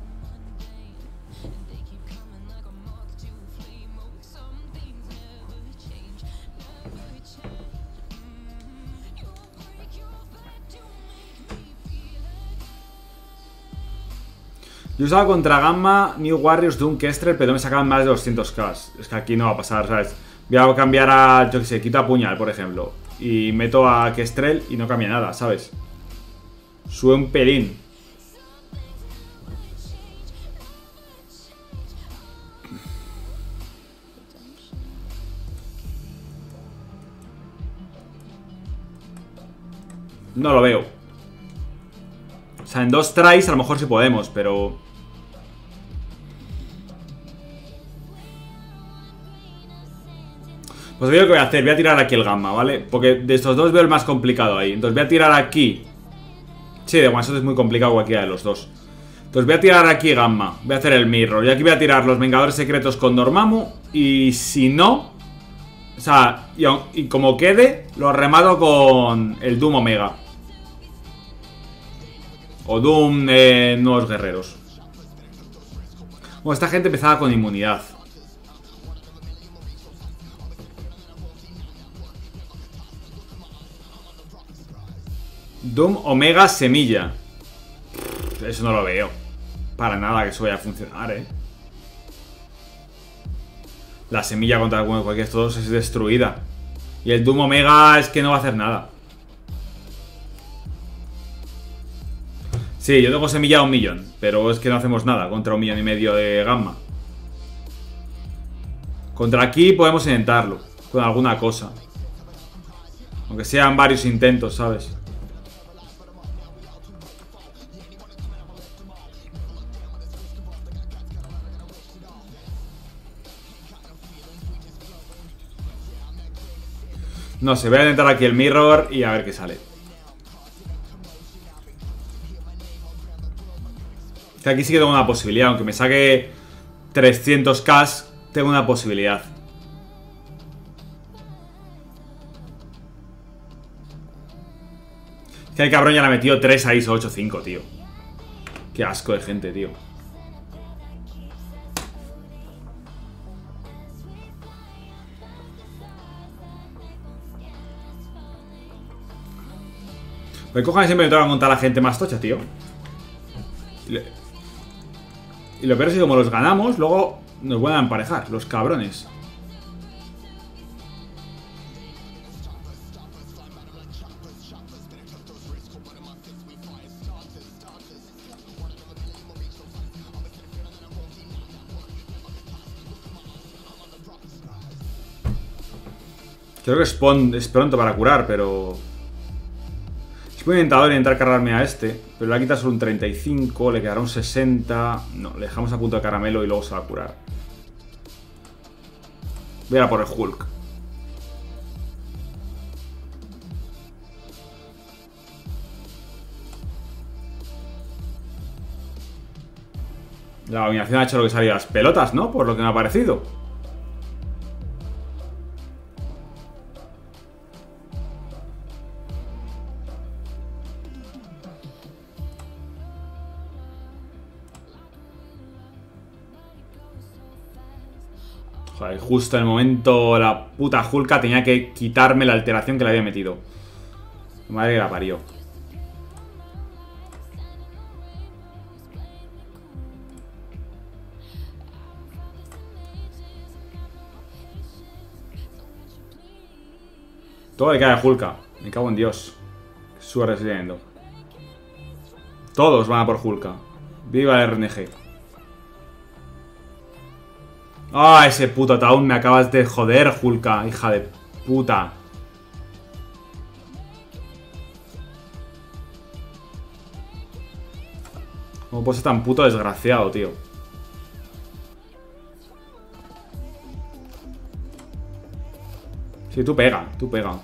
Yo usaba contra Gamma, New Warriors, Doom, Kestrel, pero me sacaban más de 200k. Es que aquí no va a pasar, ¿sabes? Voy a cambiar a, yo que sé, quito a Puñal, por ejemplo. Y meto a Kestrel y no cambia nada, ¿sabes? Sube un pelín. No lo veo. O sea, en 2 tries a lo mejor sí podemos, pero... Pues veo que voy a hacer, voy a tirar aquí el Gamma, ¿vale? Porque de estos dos veo el más complicado ahí. Entonces voy a tirar aquí. Sí, de One-Shot es muy complicado cualquiera de los dos. Entonces voy a tirar aquí Gamma. Voy a hacer el Mirror. Y aquí voy a tirar los Vengadores Secretos con Dormammu. Y si no... O sea, y como quede, lo remato con el Doom Omega. O Doom Nuevos Guerreros. Bueno, esta gente empezaba con inmunidad. Doom Omega Semilla. Eso no lo veo. Para nada que eso vaya a funcionar, La semilla contra cualquiera de estos dos es destruida. Y el Doom Omega es que no va a hacer nada. Sí, yo tengo semilla a 1 millón. Pero es que no hacemos nada contra 1,5 millones de Gamma. Contra aquí podemos intentarlo. Con alguna cosa. Aunque sean varios intentos, ¿sabes? No sé, voy a intentar aquí el Mirror y a ver qué sale. Que aquí sí que tengo una posibilidad. Aunque me saque 300k, tengo una posibilidad. Que el cabrón ya le ha metido 3 a ISO 8.5, tío. Qué asco de gente, tío. ¿Por qué cojones siempre me toca contar a la gente más tocha, tío? Y lo peor es que como los ganamos, luego nos vuelven a emparejar, los cabrones. Creo que Spawn es pronto para curar, pero... Voy a intentar cargarme a este, pero le va a quitar solo un 35, le quedará un 60. No, le dejamos a punto de caramelo y luego se va a curar. Voy a por el Hulk. La abominación ha hecho lo que sabía las pelotas, ¿no? Por lo que me ha parecido. Joder, justo en el momento la puta Hulka tenía que quitarme la alteración que le había metido. Madre que la parió. Todo le cae a Hulka. Me cago en Dios. Suerte estoy teniendo. Todos van a por Hulka. Viva el RNG. Ah, ese puto Town, me acabas de joder, Hulka, hija de puta. ¿Cómo puedo ser tan puto desgraciado, tío? Sí, tú pega, tú pega.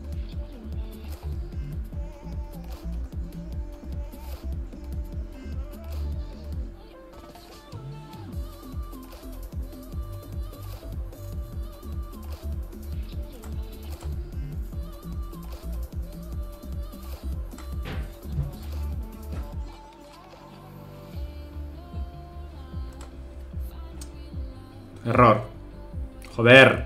Error. Joder.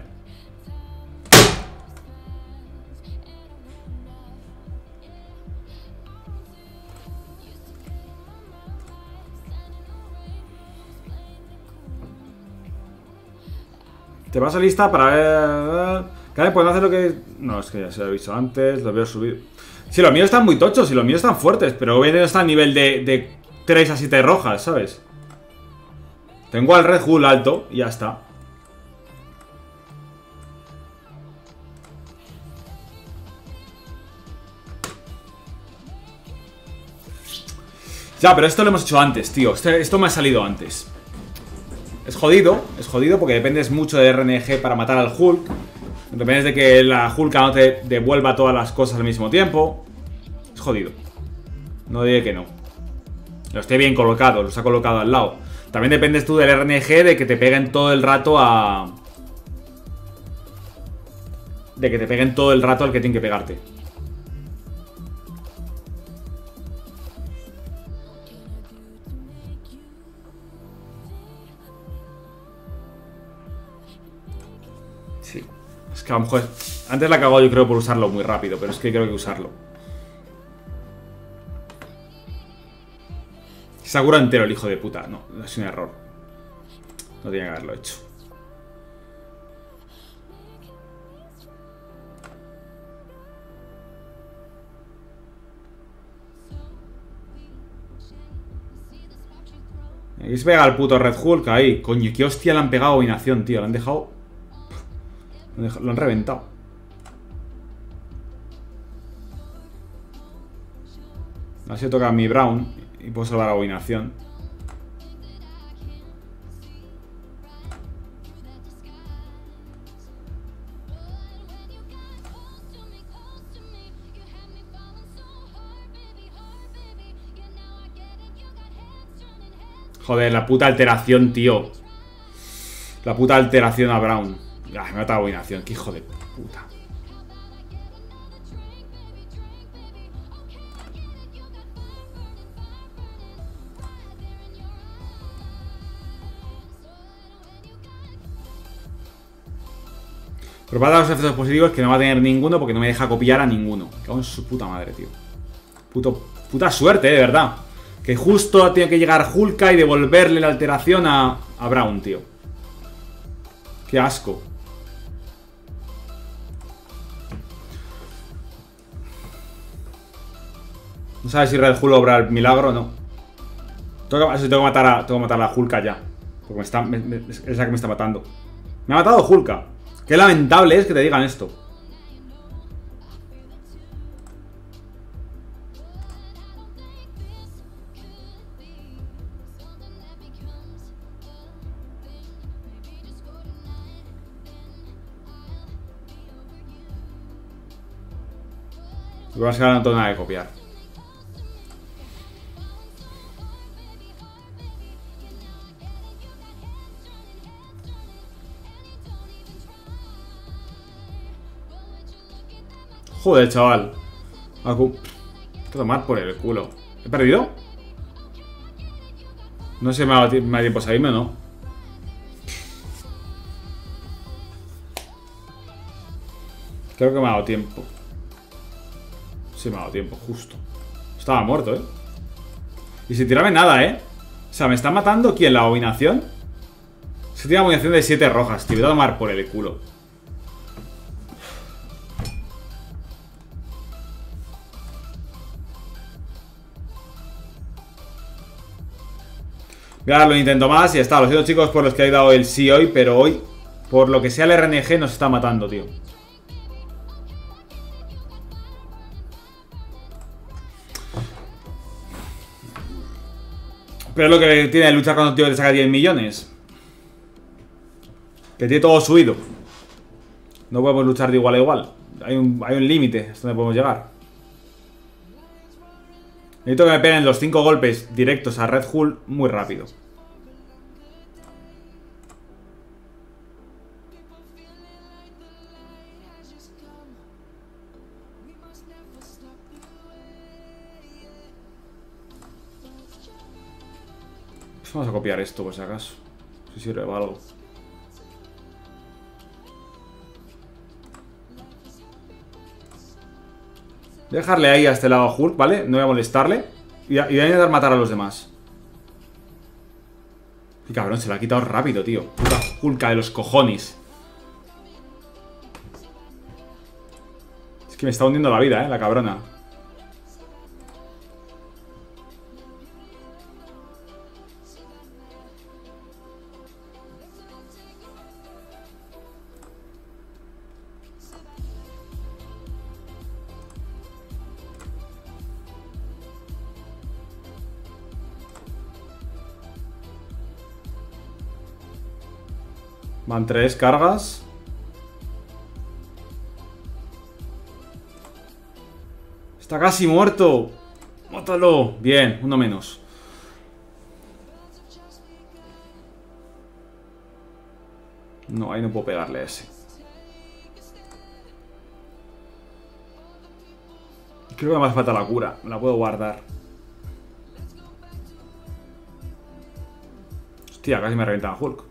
Te vas a lista para ver... Cada vez pueden hacer lo que... No, es que ya se lo he visto antes, lo veo subir. Sí, los míos están muy tochos y los míos están fuertes, pero obviamente no están a nivel de 3 a 7 rojas, ¿sabes? Tengo al Red Hull alto y ya está. Ya, pero esto lo hemos hecho antes, tío. Esto me ha salido antes. Es jodido porque dependes mucho de RNG para matar al Hulk. Dependes de que la Hulk no te devuelva todas las cosas al mismo tiempo. Es jodido. No diré que no. Lo esté bien colocado, los ha colocado al lado. También dependes tú del RNG de que te peguen todo el rato a... De que te peguen todo el rato al que tienen que pegarte. Sí. Es que a lo mejor... Antes la cagó yo creo por usarlo muy rápido, pero es que creo que usarlo. Se cura entero el hijo de puta. No, es un error. No tenía que haberlo hecho. Aquí se pega al puto Red Hulk ahí. Coño, qué hostia le han pegado a abominación, tío. Lo han dejado... Lo han reventado. Así toca a mi Brown y puedo salvar a abominación. Joder, la puta alteración, tío. La puta alteración a Brown. Ya, me ha matado abominación. Qué hijo de puta. Pero para dar los efectos positivos que no va a tener ninguno porque no me deja copiar a ninguno. Me cago en su puta madre, tío. Puta suerte, de verdad. Que justo tiene que llegar Hulka y devolverle la alteración a Brown, tío. Qué asco. No sabes si Red Hulk obra el milagro o no. Tengo que matar a la Hulka ya. Porque es la que me está matando. Me ha matado Hulka. Qué lamentable es que te digan esto. Lo que pasa es que ahora no tengo nada que copiar. Joder, chaval. Que tomar por el culo. ¿He perdido? No sé si me ha dado tiempo a salirme o no. Creo que me ha dado tiempo. Sí, me ha dado tiempo, justo. Estaba muerto, ¿eh? Y sin tirarme nada, ¿eh? O sea, ¿me está matando quién? ¿La abominación? Se tira abominación de 7 rojas, tío. Voy a tomar por el culo. Voy a darlo un intento más y ya está. Lo siento, chicos, por los que he dado el sí hoy, pero hoy, por lo que sea el RNG, nos está matando, tío. Pero es lo que tiene luchar con un tío que te saca 10 millones. Que tiene todo subido. No podemos luchar de igual a igual. Hay un límite hasta donde podemos llegar. Necesito que me peguen los 5 golpes directos a Red Hulk muy rápido. Pues vamos a copiar esto por si acaso. Si sirve para algo. Voy a dejarle ahí a este lado a Hulk, ¿vale? No voy a molestarle. Y voy a intentar matar a los demás. Y cabrón, se lo ha quitado rápido, tío. Puta Hulka de los cojones. Es que me está hundiendo la vida, la cabrona. Van 3 cargas. Está casi muerto. ¡Mátalo! Bien, uno menos. No, ahí no puedo pegarle a ese. Creo que me hace falta la cura. Me la puedo guardar. Hostia, casi me revienta a Hulk.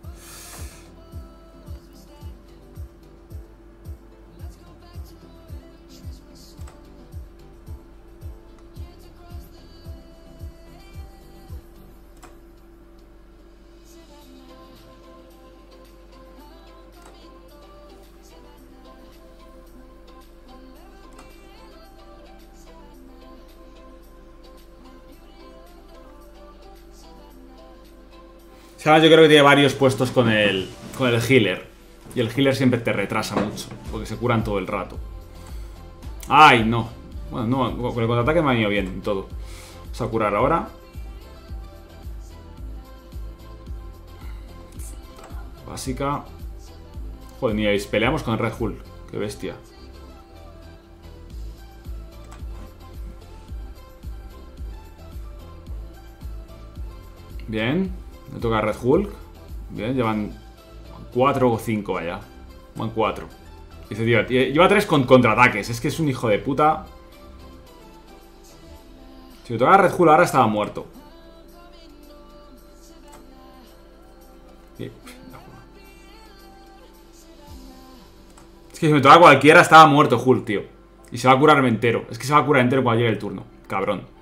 Yo creo que tiene varios puestos con el healer. Y el healer siempre te retrasa mucho, porque se curan todo el rato. ¡Ay, no! Bueno, no, con el contraataque me ha venido bien todo. Vamos a curar ahora. Básica. Joder, ni peleamos con el Red Hulk. ¡Qué bestia! Bien. Me toca Red Hulk. Bien, llevan 4 o 5, vaya. Van 4. Dice, tío, lleva 3 con contraataques. Es que es un hijo de puta. Si me toca Red Hulk ahora estaba muerto. Es que si me toca cualquiera estaba muerto Hulk, tío. Y se va a curarme entero. Es que se va a curar entero cuando llegue el turno. Cabrón.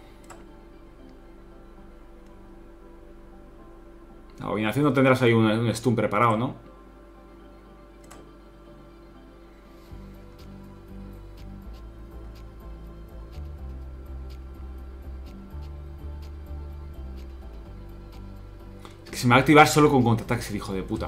La abominación no tendrás ahí un stun preparado, ¿no? Es que se me va a activar solo con contraataques, el hijo de puta.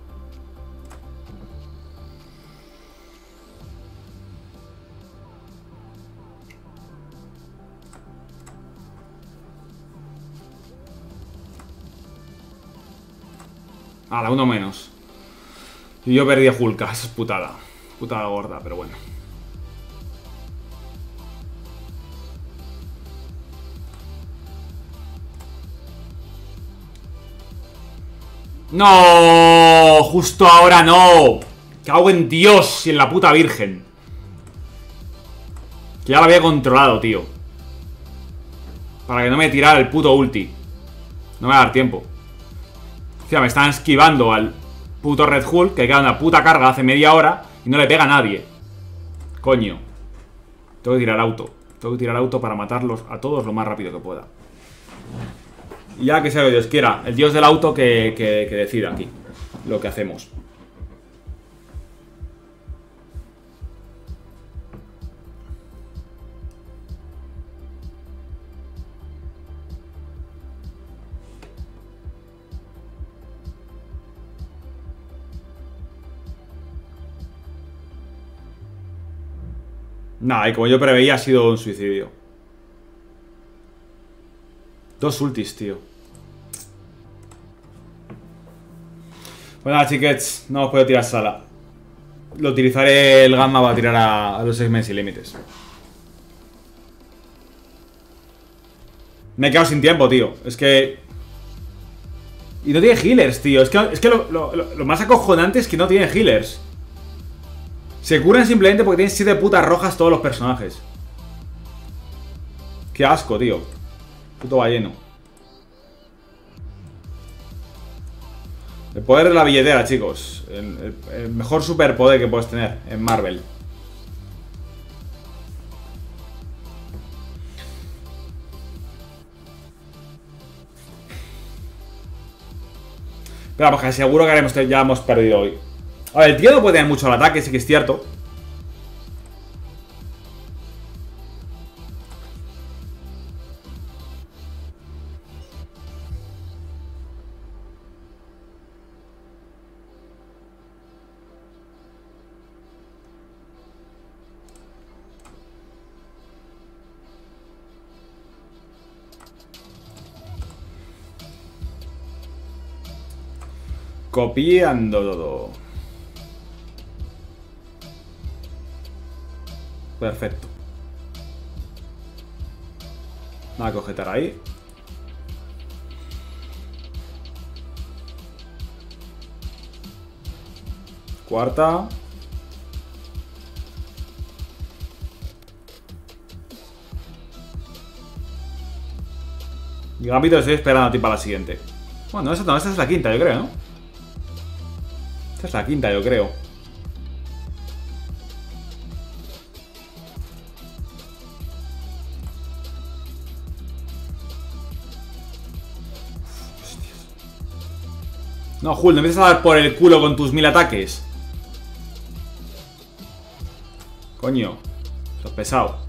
La uno menos. Y yo perdí a Hulk. Esa es putada. Putada gorda, pero bueno. ¡No! Justo ahora no. Cago en Dios y en la puta virgen. Que ya lo había controlado, tío. Para que no me tirara el puto ulti. No me va a dar tiempo. O sea, me están esquivando al puto Red Hulk, que queda una puta carga hace media hora y no le pega a nadie. Coño. Tengo que tirar auto. Tengo que tirar auto para matarlos a todos lo más rápido que pueda. Y ya que sea lo que Dios quiera. El dios del auto que decida aquí lo que hacemos. Nada, y como yo preveía, ha sido un suicidio. 2 ultis, tío. Pues nada, chiquets, no os puedo tirar sala. Lo utilizaré el gamma para tirar a los X-Men sin límites. Me he quedado sin tiempo, tío. Es que... Y no tiene healers, tío. Es que lo más acojonante es que no tiene healers. Se curan simplemente porque tienen 7 putas rojas todos los personajes. Qué asco, tío. Puto balleno. El poder de la billetera, chicos. El mejor superpoder que puedes tener en Marvel. Pero vamos, que seguro que ya hemos perdido hoy. A ver, el tío no puede tener mucho al ataque, sí que es cierto. Copiando todo. Perfecto. Nada que objetar ahí. Cuarta. Y Gambito, estoy esperando a ti para la siguiente. Bueno, esta es la quinta, yo creo, ¿no? Esta es la quinta, yo creo. No, Hulk, no empiezas a dar por el culo con tus 1000 ataques. Coño, sos pesado.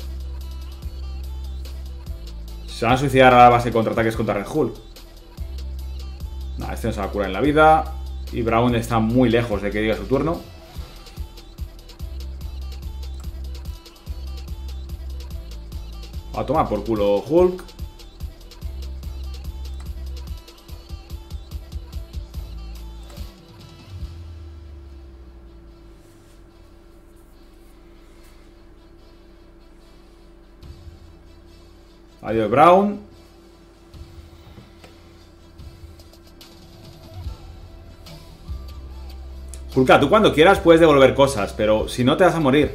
Se van a suicidar a la base de contraataques contra Red Hulk. Nah, este no se va a curar en la vida. Y Brown está muy lejos de que diga su turno. Va a tomar por culo Hulk. Adiós, Brown. Hulka, tú cuando quieras puedes devolver cosas, pero si no te vas a morir.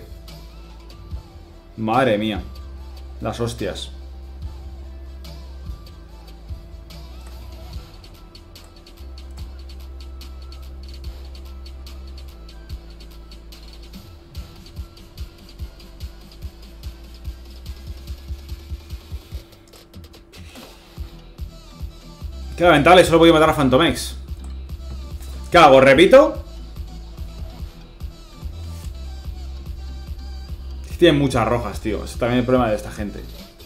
Madre mía. Las hostias. Qué lamentable, solo voy a matar a Phantom X. ¿Qué hago? ¿Repito? Tienen muchas rojas, tío. Ese también es el problema de esta gente.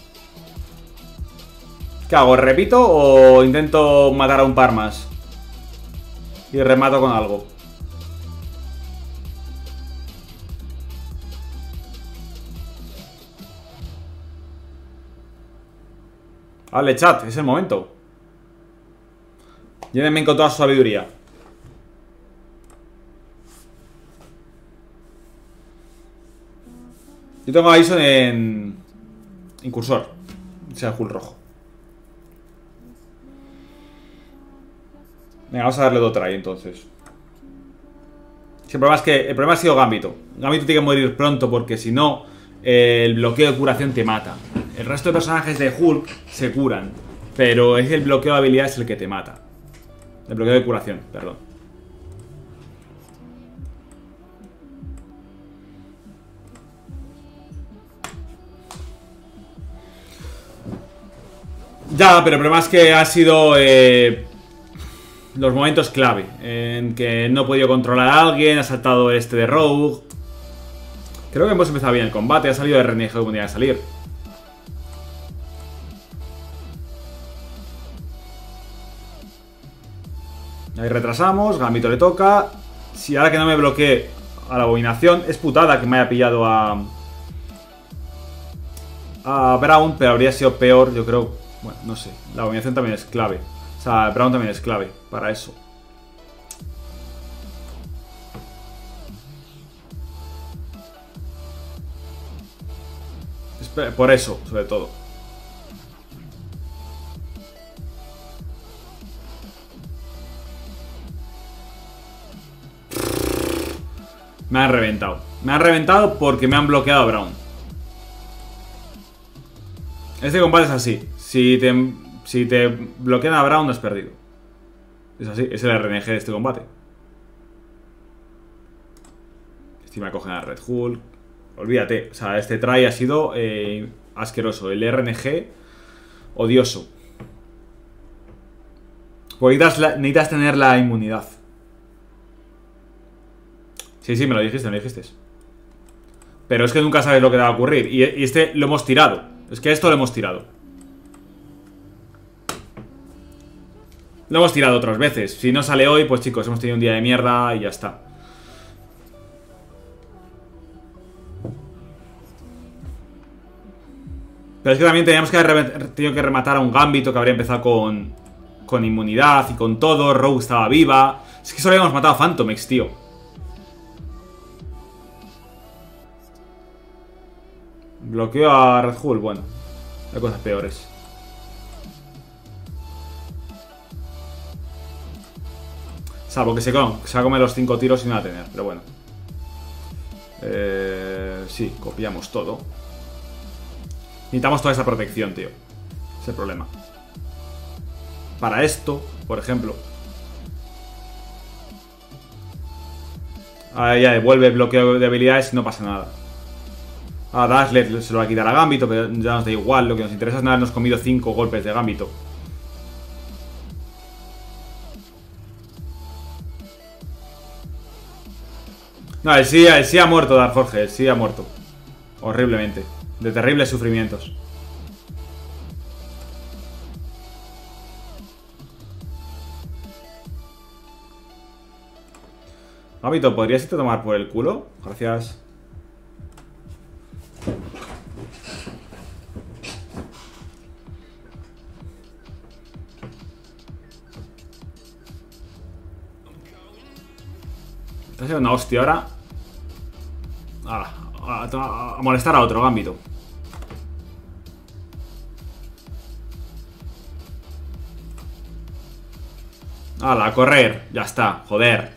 ¿Qué hago? ¿Repito o intento matar a un par más? Y remato con algo. Vale, chat, es el momento. Llévenme con toda su sabiduría. Yo tengo a Ison en Incursor. O sea, Hulk rojo. Venga, vamos a darle otro try entonces. Sí, el problema es que el problema ha sido Gambito. Gambito tiene que morir pronto porque si no, el bloqueo de curación te mata. El resto de personajes de Hulk se curan, pero es el bloqueo de habilidades el que te mata. El bloqueo de curación, perdón. Ya, pero el problema es que ha sido los momentos clave en que no he podido controlar a alguien, ha saltado este de Rogue. Creo que hemos empezado bien el combate, ha salido de RNG como tenía que salir. Ahí retrasamos, Gambito le toca. Si ahora que no me bloquee a la abominación, es putada que me haya pillado a Brown, pero habría sido peor, yo creo. Bueno, no sé, la abominación también es clave. O sea, Brown también es clave para eso. por eso, sobre todo. Me han reventado. Me han reventado porque me han bloqueado a Braum. Este combate es así. Si te bloquean a Braum, no has perdido. Es así, es el RNG de este combate. Encima cogen a Red Hulk. Olvídate, o sea, este try ha sido asqueroso. El RNG, odioso. Porque necesitas tener la inmunidad. Sí, me lo dijiste, Pero es que nunca sabes lo que va a ocurrir. Y este lo hemos tirado. Es que esto lo hemos tirado. Lo hemos tirado otras veces. Si no sale hoy, pues chicos, hemos tenido un día de mierda y ya está. Pero es que también teníamos que haber tenido que rematar a un Gambito que habría empezado con inmunidad y con todo. Rogue estaba viva. Es que solo habíamos matado a Phantomex, tío. Bloqueo a Red Hulk, bueno. Hay cosas peores. Salvo que se va a comer los 5 tiros y no va a tener, pero bueno. Sí, copiamos todo. Necesitamos toda esa protección, tío. Es el problema. Para esto, por ejemplo. Ahora ya devuelve el bloqueo de habilidades y no pasa nada. A Dazzler se lo va a quitar a Gambito, pero ya nos da igual. Lo que nos interesa es no habernos comido 5 golpes de Gambito. No, él sí ha muerto, Dark Forge. Él sí ha muerto. Horriblemente. De terribles sufrimientos. Gambito, ¿podrías irte a tomar por el culo? Gracias. Está haciendo una hostia ahora. A molestar a otro Gambito. ¡Hala, a correr! Ya está, joder.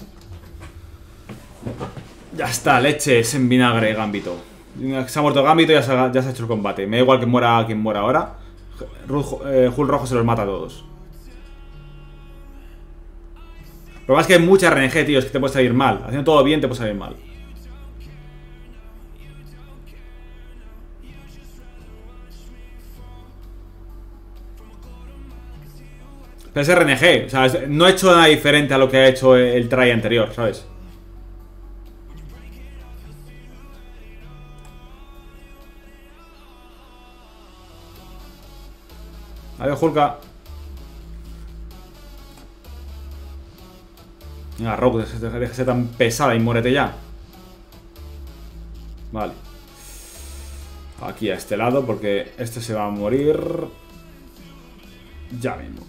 Ya está, leches en vinagre, Gambito. Se ha muerto Gambito y ya se ha hecho el combate. Me da igual que muera quien muera ahora. Hulk rojo se los mata a todos. Pero más que hay mucha RNG, tío, es que te puede salir mal. Haciendo todo bien te puede salir mal. Pero es RNG, o sea, no he hecho nada diferente a lo que ha hecho el try anterior, ¿sabes? Adiós, Hulka. Venga, Rogue, deja de ser tan pesada y muérete ya. Vale. Aquí a este lado, porque este se va a morir ya mismo.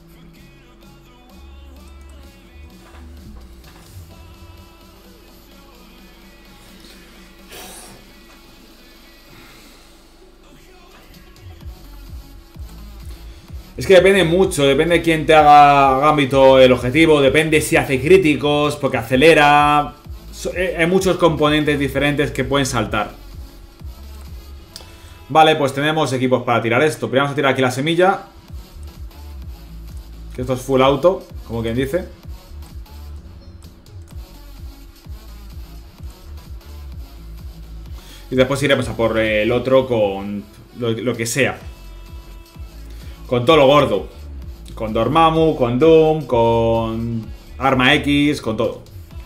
Es que depende mucho, depende de quién te haga Gambito el objetivo, depende si hace críticos, porque acelera. Hay muchos componentes diferentes que pueden saltar. Vale, pues tenemos equipos para tirar esto. Primero vamos a tirar aquí la semilla. Que esto es full auto, como quien dice. Y después iremos a por el otro con lo que sea. Con todo lo gordo. Con Dormammu, con Doom, con Arma X, con todo.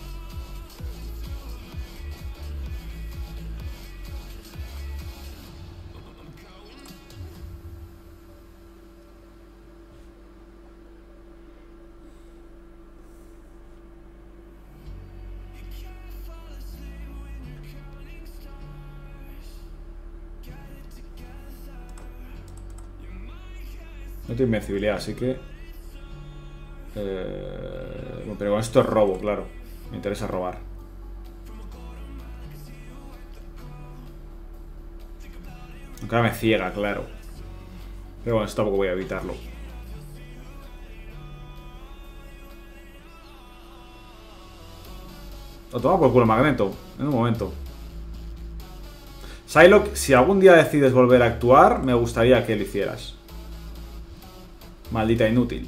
No tengo invencibilidad, así que... Bueno, pero con esto es robo, claro. Me interesa robar. Aunque ahora me ciega, claro. Pero bueno, esto tampoco voy a evitarlo. Lo toma por culo Magneto. En un momento. Psylocke, si algún día decides volver a actuar, me gustaría que lo hicieras. Maldita inútil.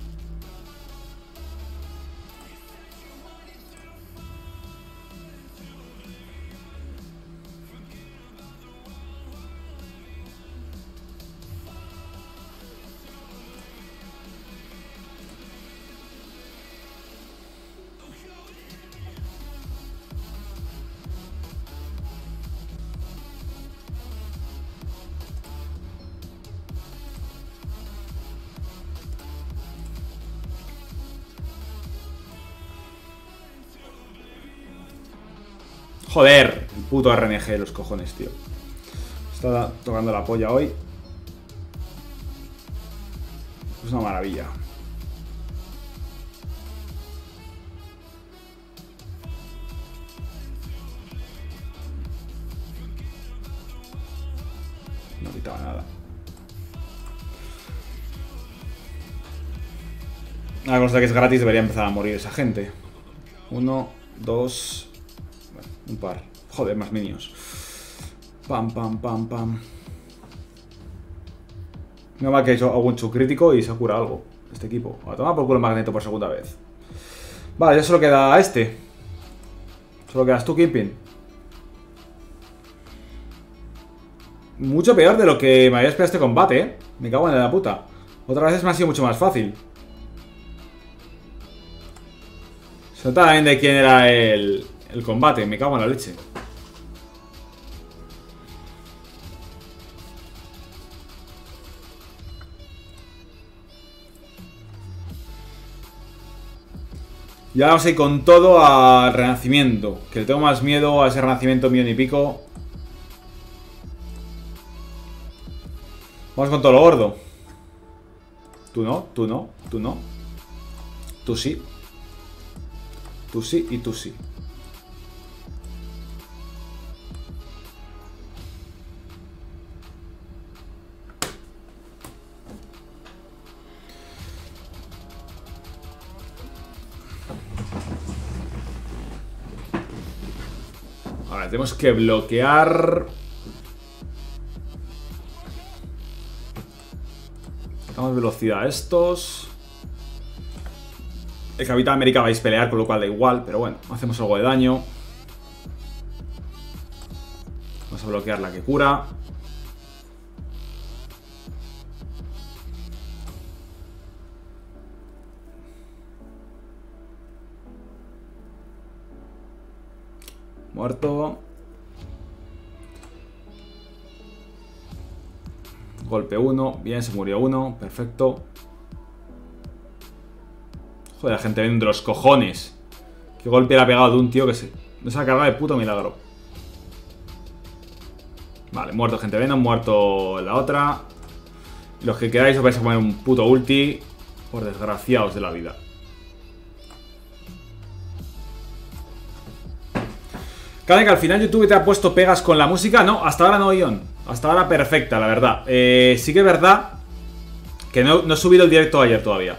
Joder, el puto RNG de los cojones, tío. Está tocando la polla hoy. Es una maravilla. No quitaba nada. A cosa que es gratis, debería empezar a morir esa gente. 1, 2... Un par. Joder, más minions. Pam, pam, pam, pam. No mal que he hecho algún chu crítico y se ha curado algo. Este equipo. A tomar por culo el Magneto por segunda vez. Vale, ya solo queda este. Solo quedas tú, Kingpin. Mucho peor de lo que me había esperado este combate, ¿eh? Me cago en la puta. Otra vez me ha sido mucho más fácil. Se nota también de quién era el combate, me cago en la leche. Y ahora vamos a ir con todo al renacimiento. Que le tengo más miedo a ese renacimiento millón y pico. Vamos con todo lo gordo. Tú no, tú no, tú no. Tú sí. Tú sí y tú sí. Ahora tenemos que bloquear. Damos velocidad a estos. El Capitán América vais a pelear, con lo cual da igual. Pero bueno, hacemos algo de daño. Vamos a bloquear la que cura. Muerto. Golpe 1. Bien, se murió uno. Perfecto. Joder, la gente viendo los cojones. Qué golpe le ha pegado de un tío que se ha cargado de puto milagro. Vale, muerto gente Venom, muerto la otra. Y los que quedáis os vais a poner un puto ulti. Por desgraciados de la vida. Cada que al final YouTube te ha puesto pegas con la música. No, hasta ahora no, Ion. Hasta ahora perfecta, la verdad. Sí que es verdad que no he subido el directo ayer todavía.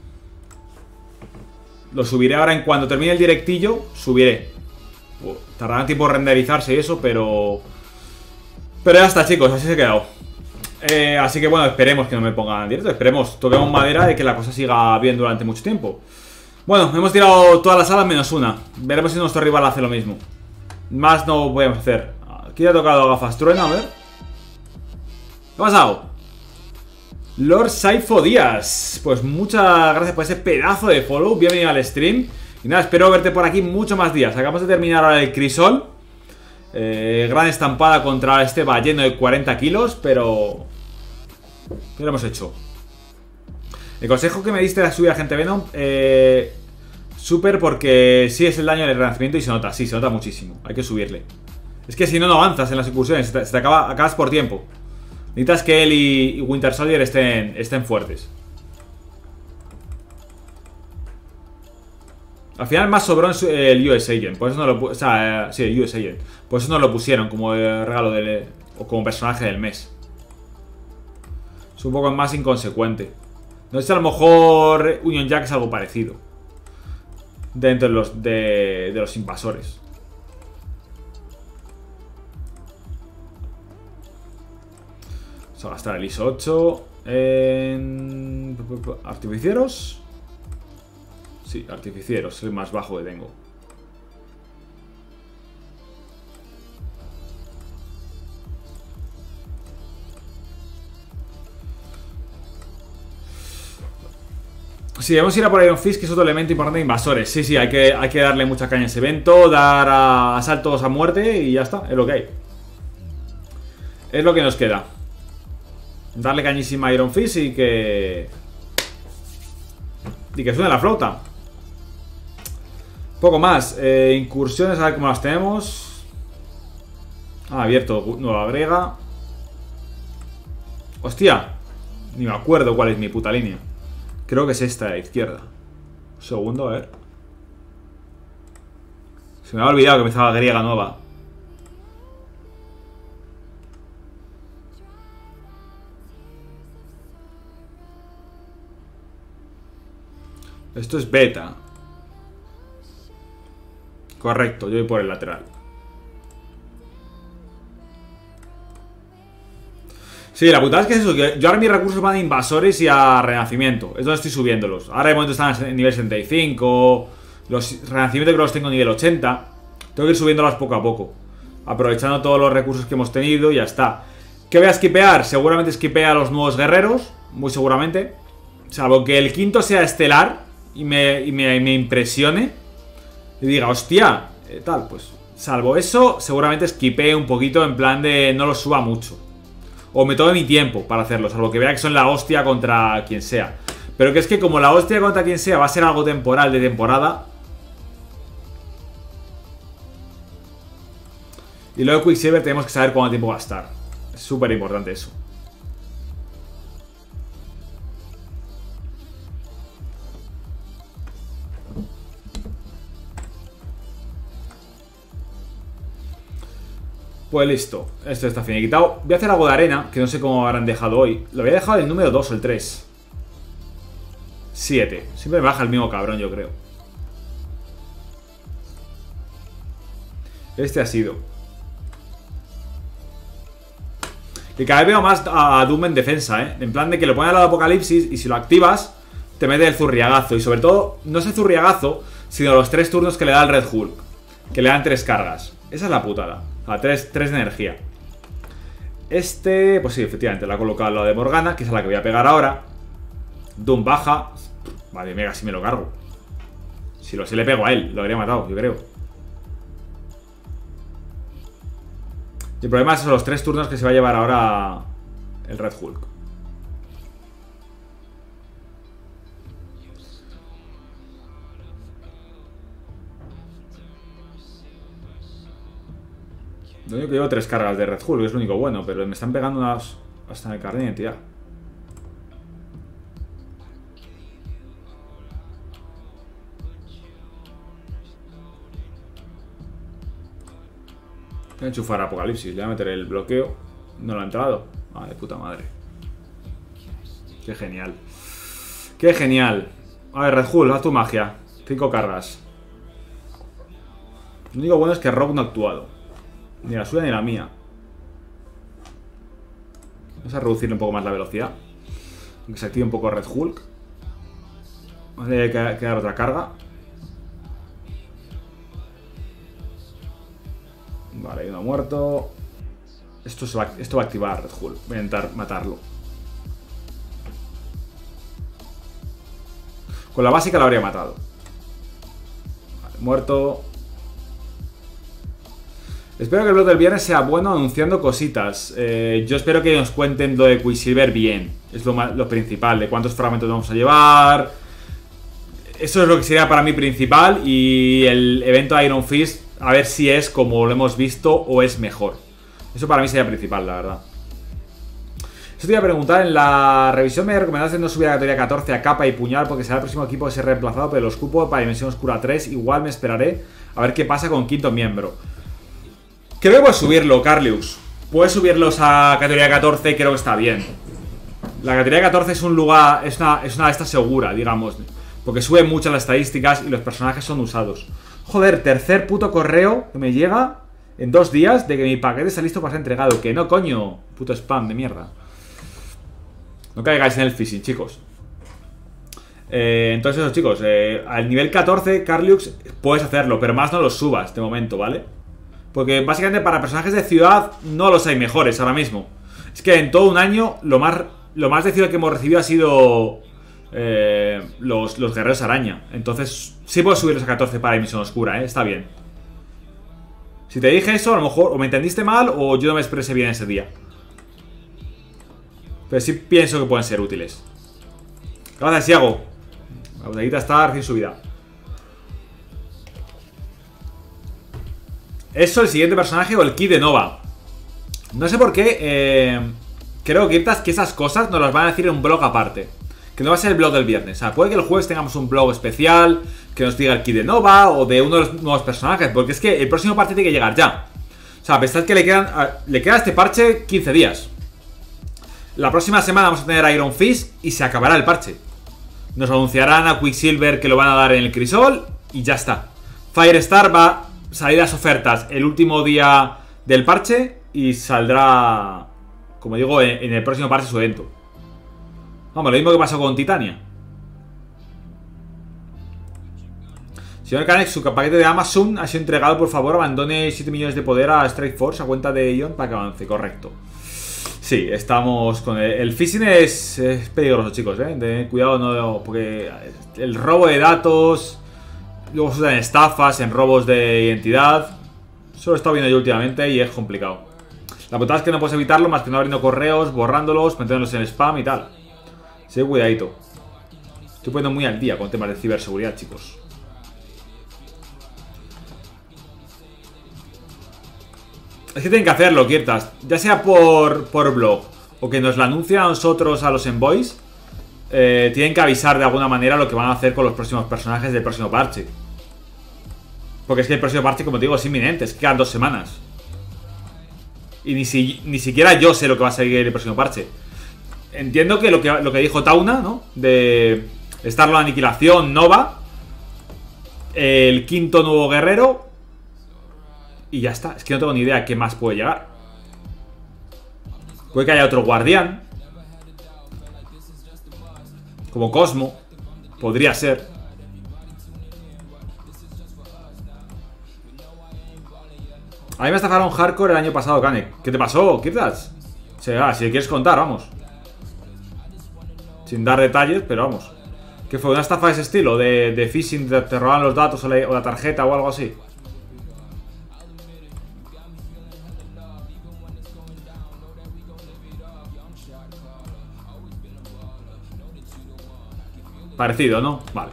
Lo subiré ahora en cuanto termine el directillo. Subiré. Tardará tiempo en renderizarse y eso, pero ya está, chicos, así se ha quedado. Así que bueno, esperemos que no me pongan en directo. Esperemos, toquemos madera de que la cosa siga bien durante mucho tiempo. Bueno, hemos tirado todas las alas menos una. Veremos si nuestro rival hace lo mismo. Más no podemos hacer. Aquí ha tocado gafas trueno, a ver. ¿Qué ha pasado? Lord Saifo Díaz. Pues muchas gracias por ese pedazo de follow. Bienvenido al stream. Y nada, espero verte por aquí muchos más días. Acabamos de terminar ahora el crisol. Gran estampada contra este balleno de 40 kilos. Pero lo hemos hecho. El consejo que me diste de subir a gente Venom. Súper, porque sí es el daño del renacimiento y se nota. Sí, se nota muchísimo. Hay que subirle. Es que si no, no avanzas en las incursiones. Se te acabas por tiempo. Necesitas que él y Winter Soldier estén fuertes. Al final más sobró el US Agent. Por eso no lo sí, el US Agent. Por eso no lo pusieron como regalo o como personaje del mes. Es un poco más inconsecuente. No sé si a lo mejor Union Jack es algo parecido dentro de los invasores. Vamos a gastar el ISO 8 en... ¿Artificieros? Sí, artificieros, es el más bajo que tengo. Sí, debemos ir a por Iron Fist, que es otro elemento importante de invasores. Sí, sí, hay que darle mucha caña a ese evento, dar a asaltos a muerte y ya está, es lo que hay. Es lo que nos queda. Darle cañísima a Iron Fist y que suene la flauta. Poco más. Incursiones, a ver cómo las tenemos. Abierto nueva brega. Hostia, ni me acuerdo cuál es mi puta línea. Creo que es esta de la izquierda. Un segundo, a ver. Se me ha olvidado que empezaba griega nueva. Esto es beta. Correcto, yo voy por el lateral. Sí, la putada es que es eso, que yo ahora mis recursos van a invasores y a renacimiento. Es donde estoy subiéndolos. Ahora de momento están en nivel 75. Los renacimientos creo que los tengo en nivel 80. Tengo que ir subiéndolos poco a poco, aprovechando todos los recursos que hemos tenido y ya está. ¿Qué voy a skipear? Seguramente skipea a los nuevos guerreros. Muy seguramente. Salvo que el quinto sea estelar y me impresione y diga, hostia, tal, pues salvo eso, seguramente skipee un poquito en plan de no lo suba mucho. O me tome mi tiempo para hacerlo, salvo que vea que son la hostia contra quien sea. Pero que es que como la hostia contra quien sea va a ser algo temporal de temporada. Y luego Quicksilver tenemos que saber cuánto tiempo va a estar. Es súper importante eso. Pues listo, esto está finiquitado. Voy a hacer algo de arena, que no sé cómo habrán dejado hoy. Lo había dejado el número 2 o el 3. 7. Siempre me baja el mismo cabrón, yo creo. Este ha sido. Y cada vez veo más a Doom en defensa, ¿eh? En plan de que lo pone al lado de Apocalipsis y si lo activas, te mete el zurriagazo. Y sobre todo, no es el zurriagazo, sino los 3 turnos que le da el Red Hulk. Que le dan 3 cargas. Esa es la putada. A 3 de energía. Este, pues sí, efectivamente, la he colocado al lado de Morgana, que es a la que voy a pegar ahora. Doom baja. Vale, mega, si me lo cargo. Si le pego a él, lo habría matado, yo creo. Y el problema son los 3 turnos que se va a llevar ahora el Red Hulk. Lo único que llevo 3 cargas de Red Hulk, que es lo único bueno, pero me están pegando unas hasta en el carnet de identidad. Voy a enchufar a Apocalipsis, ya meteré el bloqueo. No lo ha entrado. Ah, de puta madre. Qué genial. Qué genial. A ver, Red Hulk, haz tu magia. 5 cargas. Lo único bueno es que Rogue no ha actuado. Ni la suya ni la mía. Vamos a reducir un poco más la velocidad. Aunque se active un poco Red Hulk. Vamos a quedar otra carga. Vale, hay uno muerto. Esto va a activar Red Hulk. Voy a intentar matarlo. Con la básica la habría matado. Vale, muerto. Espero que el blog del viernes sea bueno anunciando cositas. Yo espero que nos cuenten lo de Quicksilver bien. Es lo principal, de cuántos fragmentos vamos a llevar. Eso es lo que sería para mí principal. Y el evento de Iron Fist, a ver si es como lo hemos visto o es mejor. Eso para mí sería principal, la verdad. Eso te iba a preguntar, en la revisión me recomendaste no subir a categoría 14 a capa y puñal porque será el próximo equipo que ser reemplazado, pero los cupos para Dimensión Oscura 3 igual me esperaré a ver qué pasa con quinto miembro. Creo que puedes subirlo, Carlius. Puedes subirlos a categoría 14, creo que está bien. La categoría 14 es un lugar, es una de estas segura, digamos, porque sube mucho las estadísticas y los personajes son usados. Joder, tercer puto correo que me llega en 2 días de que mi paquete está listo para ser entregado. Que no, coño, puto spam de mierda. No caigáis en el phishing, chicos. Entonces eso, chicos, al nivel 14, Carliux, puedes hacerlo, pero más no los subas de momento, ¿vale? Porque básicamente para personajes de ciudad no los hay mejores ahora mismo. Es que en todo un año lo más de ciudad que hemos recibido ha sido los guerreros araña. Entonces sí puedo subirlos a 14 para emisión oscura, está bien. Si te dije eso, a lo mejor o me entendiste mal o yo no me expresé bien ese día. Pero sí pienso que pueden ser útiles. Gracias, Iago. La botellita está recién subida. ¿Eso el siguiente personaje o el kit de Nova? No sé por qué. Creo que esas cosas nos las van a decir en un blog aparte. Que no va a ser el blog del viernes. O sea, puede que el jueves tengamos un blog especial que nos diga el kit de Nova o de uno de los nuevos personajes. Porque es que el próximo parche tiene que llegar ya. O sea, pensad que le queda a este parche 15 días. La próxima semana vamos a tener Iron Fist y se acabará el parche. Nos anunciarán a Quicksilver que lo van a dar en el crisol y ya está. Firestar va a salir las ofertas el último día del parche y saldrá, como digo, en el próximo parche su evento. Vamos, lo mismo que pasó con Titania. Señor Canex, su paquete de Amazon ha sido entregado. Por favor, abandone 7 millones de poder a Strike Force a cuenta de Ion para que avance. Correcto. Sí, estamos con el phishing es peligroso, chicos, Tened cuidado, no, porque el robo de datos, luego se usan en estafas, en robos de identidad. Eso lo he estado viendo yo últimamente y es complicado. La putada es que no puedes evitarlo más que no abriendo correos, borrándolos, metiéndolos en el spam y tal. Sí, cuidadito. Estoy poniendo muy al día con temas de ciberseguridad, chicos. Es que tienen que hacerlo, Kirtas. Ya sea por blog o que nos lo anuncien a nosotros, a los envoys. Tienen que avisar de alguna manera lo que van a hacer con los próximos personajes del próximo parche. Porque es que el próximo parche, como te digo, es inminente. Es que quedan 2 semanas. Y ni siquiera yo sé lo que va a salir el próximo parche. Entiendo que lo que dijo Tauna, ¿no? De estar la aniquilación Nova, el 5.º nuevo guerrero. Y ya está, es que no tengo ni idea qué más puede llegar. Puede que haya otro guardián. Como Cosmo. Podría ser. A mí me estafaron hardcore el año pasado, Kanek. ¿Qué te pasó, Kirtas? O sea, si quieres contar, vamos. Sin dar detalles, pero vamos. ¿Qué fue? ¿Una estafa de ese estilo? De phishing, te roban los datos o la tarjeta o algo así? Parecido, ¿no? Vale.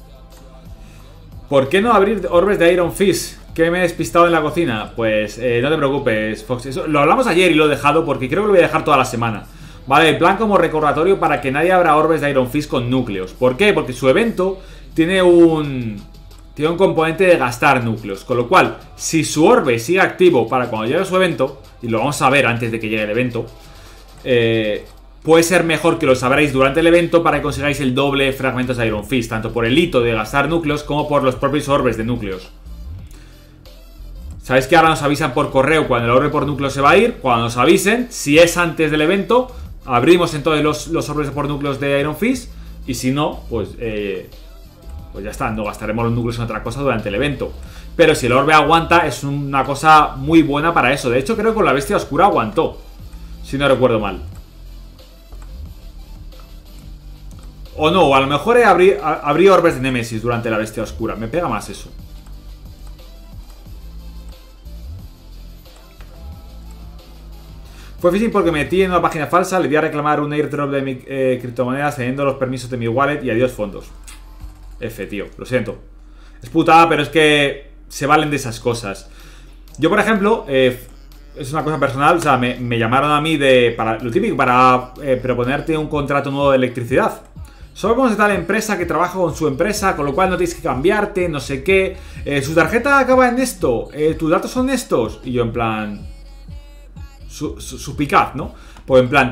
¿Por qué no abrir orbes de Iron Fist? ¿Que me he despistado en la cocina? Pues no te preocupes, Fox. Eso, lo hablamos ayer y lo he dejado porque creo que lo voy a dejar toda la semana. Vale, el plan como recordatorio para que nadie abra orbes de Iron Fist con núcleos. ¿Por qué? Porque su evento tiene un componente de gastar núcleos. Con lo cual, si su orbe sigue activo para cuando llegue su evento, y lo vamos a ver antes de que llegue el evento, puede ser mejor que los abráis durante el evento para que consigáis el doble de fragmentos de Iron Fist, tanto por el hito de gastar núcleos como por los propios orbes de núcleos. Sabéis que ahora nos avisan por correo cuando el orbe por núcleo se va a ir. Cuando nos avisen, si es antes del evento, abrimos entonces los orbes por núcleos de Iron Fist. Y si no, pues ya está, no gastaremos los núcleos en otra cosa durante el evento. Pero si el orbe aguanta, es una cosa muy buena para eso. De hecho, creo que con la bestia oscura aguantó, si no recuerdo mal. O no, o a lo mejor abrí orbes de Nemesis durante la bestia oscura. Me pega más eso. Fue phishing porque me metí en una página falsa, le di a reclamar un airdrop de mi criptomonedas teniendo los permisos de mi wallet y adiós fondos. F, tío, lo siento. Es putada, pero es que se valen de esas cosas. Yo, por ejemplo, es una cosa personal, o sea, me llamaron a mí para lo típico, para proponerte un contrato nuevo de electricidad. Somos de tal empresa que trabaja con su empresa, con lo cual no tienes que cambiarte, no sé qué. Su tarjeta acaba en esto, tus datos son estos. Y yo en plan... Su picaz, ¿no? Pues en plan,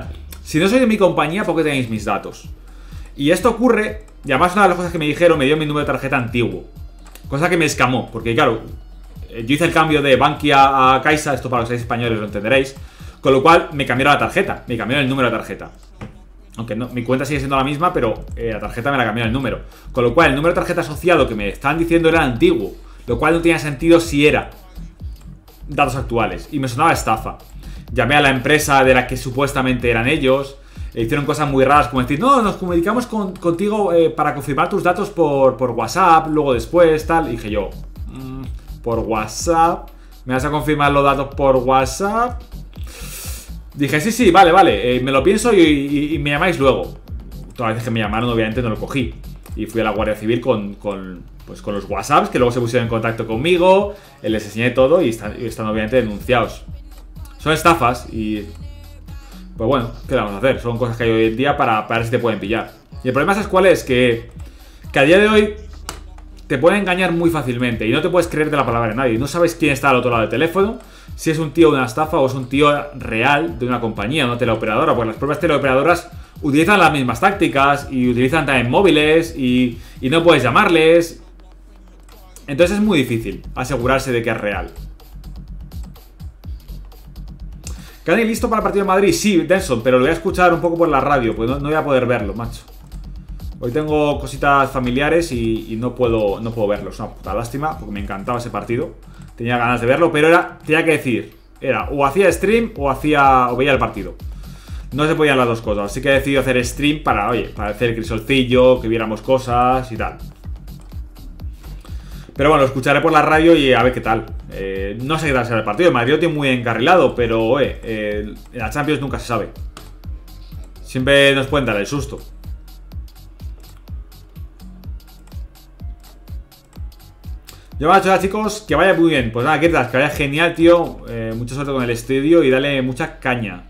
Si no sois de mi compañía, ¿por qué tenéis mis datos? Y esto ocurre, y además una de las cosas que me dijeron, me dio mi número de tarjeta antiguo. Cosa que me escamó, porque claro, yo hice el cambio de Bankia a Caixa, esto para los españoles lo entenderéis. Con lo cual me cambiaron la tarjeta, me cambiaron el número de tarjeta. Aunque no, mi cuenta sigue siendo la misma, pero la tarjeta me la cambiaron el número. Con lo cual el número de tarjeta asociado que me estaban diciendo era antiguo. Lo cual no tenía sentido si era datos actuales. Y me sonaba estafa. Llamé a la empresa de la que supuestamente eran ellos. Hicieron cosas muy raras como decir, no, nos comunicamos contigo para confirmar tus datos por WhatsApp. Luego después, tal. Y dije yo, por WhatsApp. ¿Me vas a confirmar los datos por WhatsApp? Dije, sí, vale, me lo pienso y me llamáis luego. Todas las veces que me llamaron, obviamente, no lo cogí. Y fui a la Guardia Civil con los WhatsApps, que luego se pusieron en contacto conmigo. Les enseñé todo y están obviamente denunciados. Son estafas y... Pues bueno, ¿qué vamos a hacer? Son cosas que hay hoy en día para ver si te pueden pillar. Y el problema es cuál es, que a día de hoy te pueden engañar muy fácilmente y no te puedes creer de la palabra de nadie. No sabes quién está al otro lado del teléfono, si es un tío de una estafa o es un tío real de una compañía, una teleoperadora. Pues las propias teleoperadoras utilizan las mismas tácticas y utilizan también móviles y no puedes llamarles. Entonces es muy difícil asegurarse de que es real. ¿Cani listo para el partido de Madrid? Sí, Denson, pero lo voy a escuchar un poco por la radio, pues no voy a poder verlo, macho. Hoy tengo cositas familiares y no puedo verlo. Es una puta lástima, porque me encantaba ese partido. Tenía ganas de verlo, pero tenía que decir. Era o hacía stream o veía el partido. No se podían las dos cosas, así que he decidido hacer stream para hacer crisolcillo, que viéramos cosas y tal. Pero bueno, lo escucharé por la radio y a ver qué tal. No sé qué tal será el partido. El Madrid lo tiene muy encarrilado, pero en la Champions nunca se sabe. Siempre nos pueden dar el susto. Yo me he chicos, que vaya muy bien. Pues nada, ¿qué tal? Que vaya genial, tío. Mucha suerte con el estudio y dale mucha caña.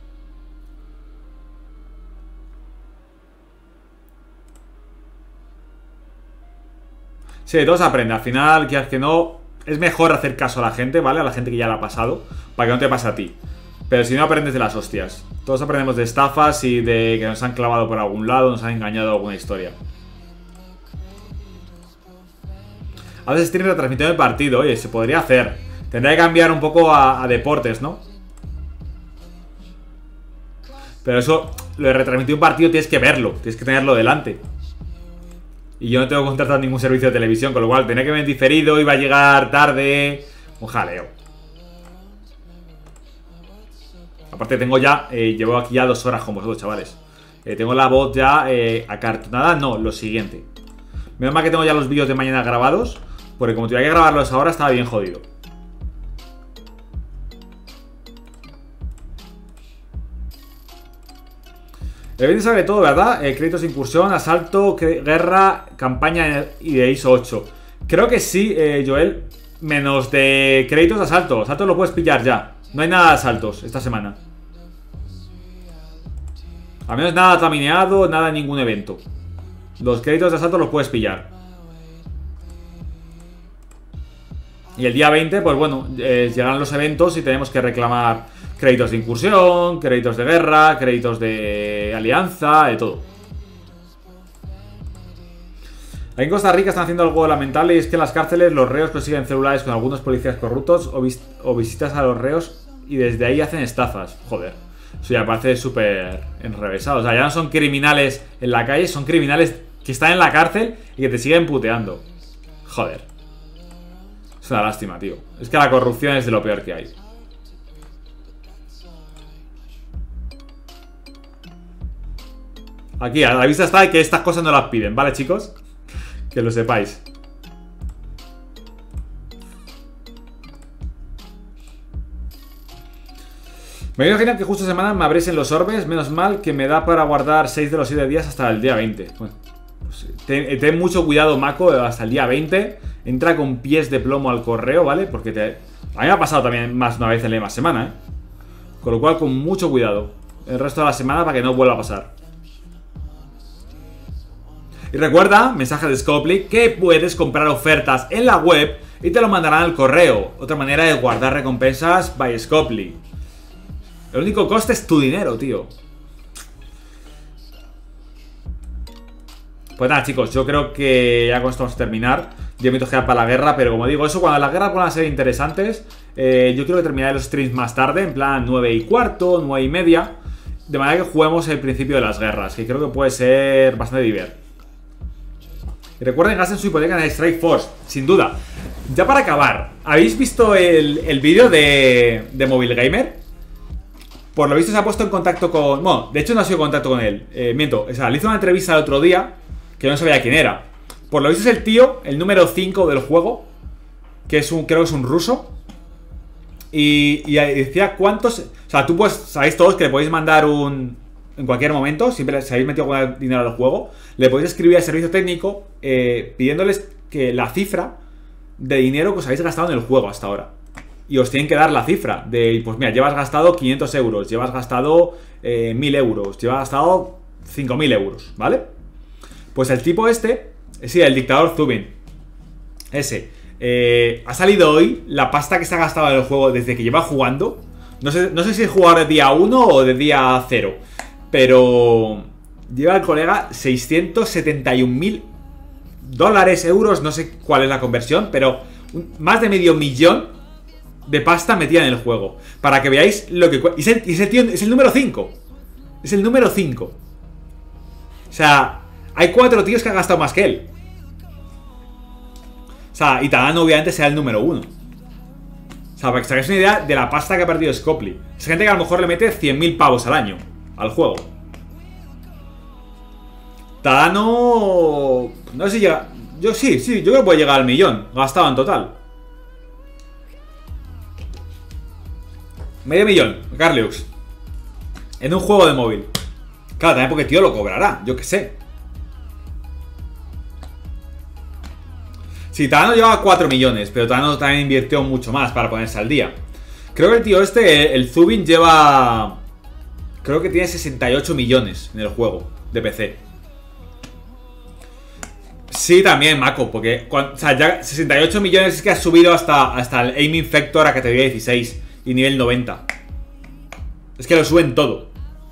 Sí, de todo se aprende. Al final, quieras que no, es mejor hacer caso a la gente, ¿vale? A la gente que ya la ha pasado, para que no te pase a ti. Pero si no, aprendes de las hostias. Todos aprendemos de estafas y de que nos han clavado por algún lado, nos han engañado alguna historia. A veces stream retransmitiendo el partido, oye, se podría hacer. Tendría que cambiar un poco a deportes, ¿no? Pero eso, lo de retransmitir un partido tienes que verlo, tienes que tenerlo delante. Y yo no tengo contratado ningún servicio de televisión, con lo cual tenía que ver diferido, iba a llegar tarde. Un jaleo. Aparte tengo ya, llevo aquí ya 2 horas con vosotros, chavales. Tengo la voz ya acartonada, no, lo siguiente. Menos mal que tengo ya los vídeos de mañana grabados, porque como tuviera que grabarlos ahora estaba bien jodido. El vídeo sabe todo, ¿verdad? Créditos de incursión, asalto, guerra, campaña y de ISO 8. Creo que sí, Joel. Menos de créditos de asalto. Asalto lo puedes pillar ya. No hay nada de asaltos esta semana. Al menos nada tamineado, nada en ningún evento. Los créditos de asalto los puedes pillar. Y el día 20, pues bueno, llegarán los eventos y tenemos que reclamar créditos de incursión, créditos de guerra, créditos de alianza, de todo. Aquí en Costa Rica están haciendo algo lamentable y es que en las cárceles los reos consiguen celulares con algunos policías corruptos o visitas a los reos y desde ahí hacen estafas. Joder, eso ya parece súper enrevesado. O sea, ya no son criminales en la calle, son criminales que están en la cárcel y que te siguen puteando. Joder. Es una lástima, tío. Es que la corrupción es de lo peor que hay. Aquí, a la vista está que estas cosas no las piden, ¿vale, chicos? Que lo sepáis. Me imagino que justo semana me abresen los orbes. Menos mal que me da para guardar 6 de los 7 días hasta el día 20. Bueno, pues ten mucho cuidado, Mako, hasta el día 20. Entra con pies de plomo al correo, ¿vale? Porque a mí me ha pasado también más una vez en la misma semana, ¿eh? Con lo cual, con mucho cuidado el resto de la semana para que no vuelva a pasar. Y recuerda, mensaje de Scopely, que puedes comprar ofertas en la web y te lo mandarán al correo. Otra manera de guardar recompensas by Scopely. El único coste es tu dinero, tío. Pues nada, chicos, yo creo que ya con esto vamos a terminar. 10 minutos quedan para la guerra, pero como digo, eso cuando las guerras van a ser interesantes, yo creo que terminaré los streams más tarde, en plan 9:15, 9:30, de manera que juguemos el principio de las guerras, que creo que puede ser bastante divertido. Y recuerden, gasten su hipoteca en Strike Force, sin duda. Ya para acabar, ¿habéis visto el vídeo de Mobile Gamer? Por lo visto se ha puesto en contacto con... Bueno, de hecho no ha sido contacto con él, miento, o sea, le hizo una entrevista el otro día que no sabía quién era. Por lo visto es el tío, el número 5 del juego, que es un, creo que es un ruso. Y decía cuántos... O sea, tú pues sabéis todos que le podéis mandar un... En cualquier momento, siempre si habéis metido algún dinero al juego, le podéis escribir al servicio técnico pidiéndoles que la cifra de dinero que os habéis gastado en el juego hasta ahora. Y os tienen que dar la cifra de, pues mira, llevas gastado 500 euros, llevas gastado 1000 euros, llevas gastado 5000 euros, ¿vale? Pues el tipo este, sí, el dictador Zubin, ese, ha salido hoy la pasta que se ha gastado en el juego desde que lleva jugando. No sé si es jugar de día 1 o de día 0, pero lleva el colega 671.000 dólares, euros, no sé cuál es la conversión, pero más de medio millón de pasta metida en el juego. Para que veáis lo que... Y ese tío es el número 5. Es el número 5. O sea, hay 4 tíos que han gastado más que él. O sea, y Tadano obviamente será el número 1. O sea, para que os hagáis una idea de la pasta que ha perdido Scopely. Es gente que a lo mejor le mete 100.000 pavos al año al juego. Tadano... No sé si llega... Yo sí, yo creo que puede llegar al millón gastado en total. Medio millón, Carliux, en un juego de móvil. Claro, también porque el tío lo cobrará, yo qué sé. Sí, Tadano llevaba 4 millones, pero Tadano también invirtió mucho más para ponerse al día. Creo que el tío este, el Zubin, lleva... Creo que tiene 68 millones en el juego de PC. Sí, también, Mako, porque... O sea, ya 68 millones es que has subido hasta el Aiming Factor a categoría 16 y nivel 90. Es que lo suben todo.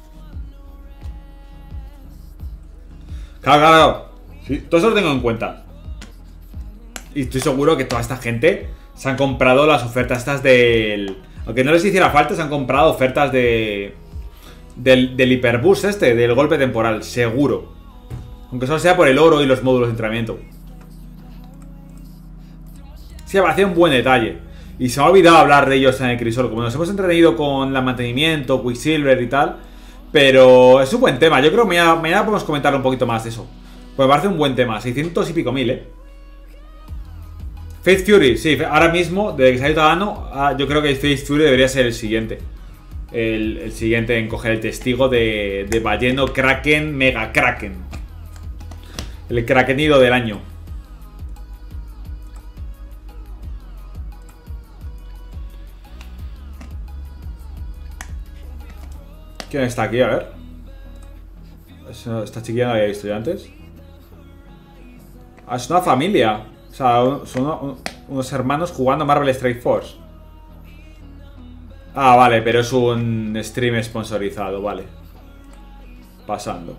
Claro. Sí, todo eso lo tengo en cuenta. Y estoy seguro que toda esta gente se han comprado las ofertas estas del... Aunque no les hiciera falta, se han comprado ofertas del hiperboost este, del golpe temporal, seguro. Aunque solo sea por el oro y los módulos de entrenamiento. Sí, me parecía un buen detalle. Y se me ha olvidado hablar de ellos en el Crisol. Como nos hemos entretenido con el mantenimiento, Quicksilver y tal. Pero es un buen tema. Yo creo que mañana podemos comentar un poquito más de eso. Pues me parece un buen tema. 600 y pico mil, Faith Fury, sí, ahora mismo, desde que salió Tadano, yo creo que Faith Fury debería ser el siguiente. El siguiente en coger el testigo de Balleno Kraken Mega Kraken. El Krakenido del año. ¿Quién está aquí? A ver. Esta chiquilla no la había visto yo antes. Ah, es una familia. O sea, son unos hermanos jugando a Marvel Strike Force. Ah, vale, pero es un stream sponsorizado, vale. Pasando.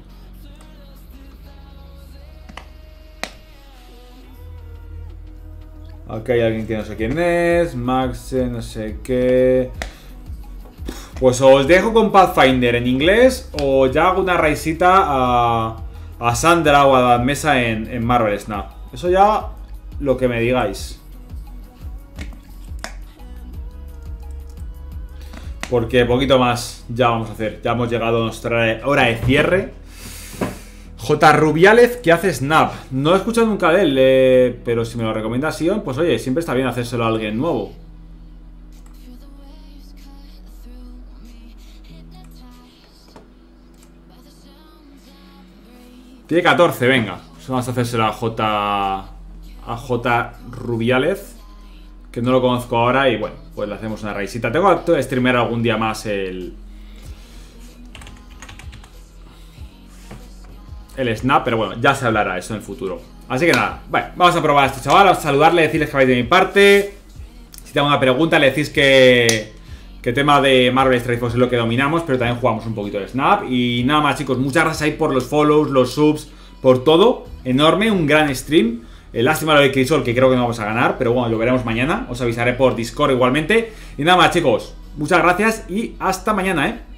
Aquí hay alguien que no sé quién es. Max, no sé qué. Pues os dejo con Pathfinder en inglés o ya hago una raicita a Sandra o a la mesa en Marvel Snap. Eso ya lo que me digáis. Porque poquito más ya vamos a hacer. Ya hemos llegado a nuestra hora de cierre. J. Rubiales, que hace Snap. No he escuchado nunca de él, pero si me lo recomienda Sion, pues oye, siempre está bien hacérselo a alguien nuevo. Tiene 14, venga. Vamos a hacérselo a J. Rubiales, que no lo conozco ahora y bueno, pues le hacemos una raízita. Tengo que streamear algún día más el Snap, pero bueno, ya se hablará eso en el futuro. Así que nada, bueno, vamos a probar a este chaval, vamos a saludarle, decirles que vais de mi parte. Si tengo una pregunta, le decís que tema de Marvel Strike Force es lo que dominamos, pero también jugamos un poquito de Snap. Y nada más, chicos, muchas gracias ahí por los follows, los subs, por todo. Enorme, un gran stream. Lástima lo de Crisol, que creo que no vamos a ganar, pero bueno, lo veremos mañana. Os avisaré por Discord igualmente. Y nada más, chicos, muchas gracias y hasta mañana,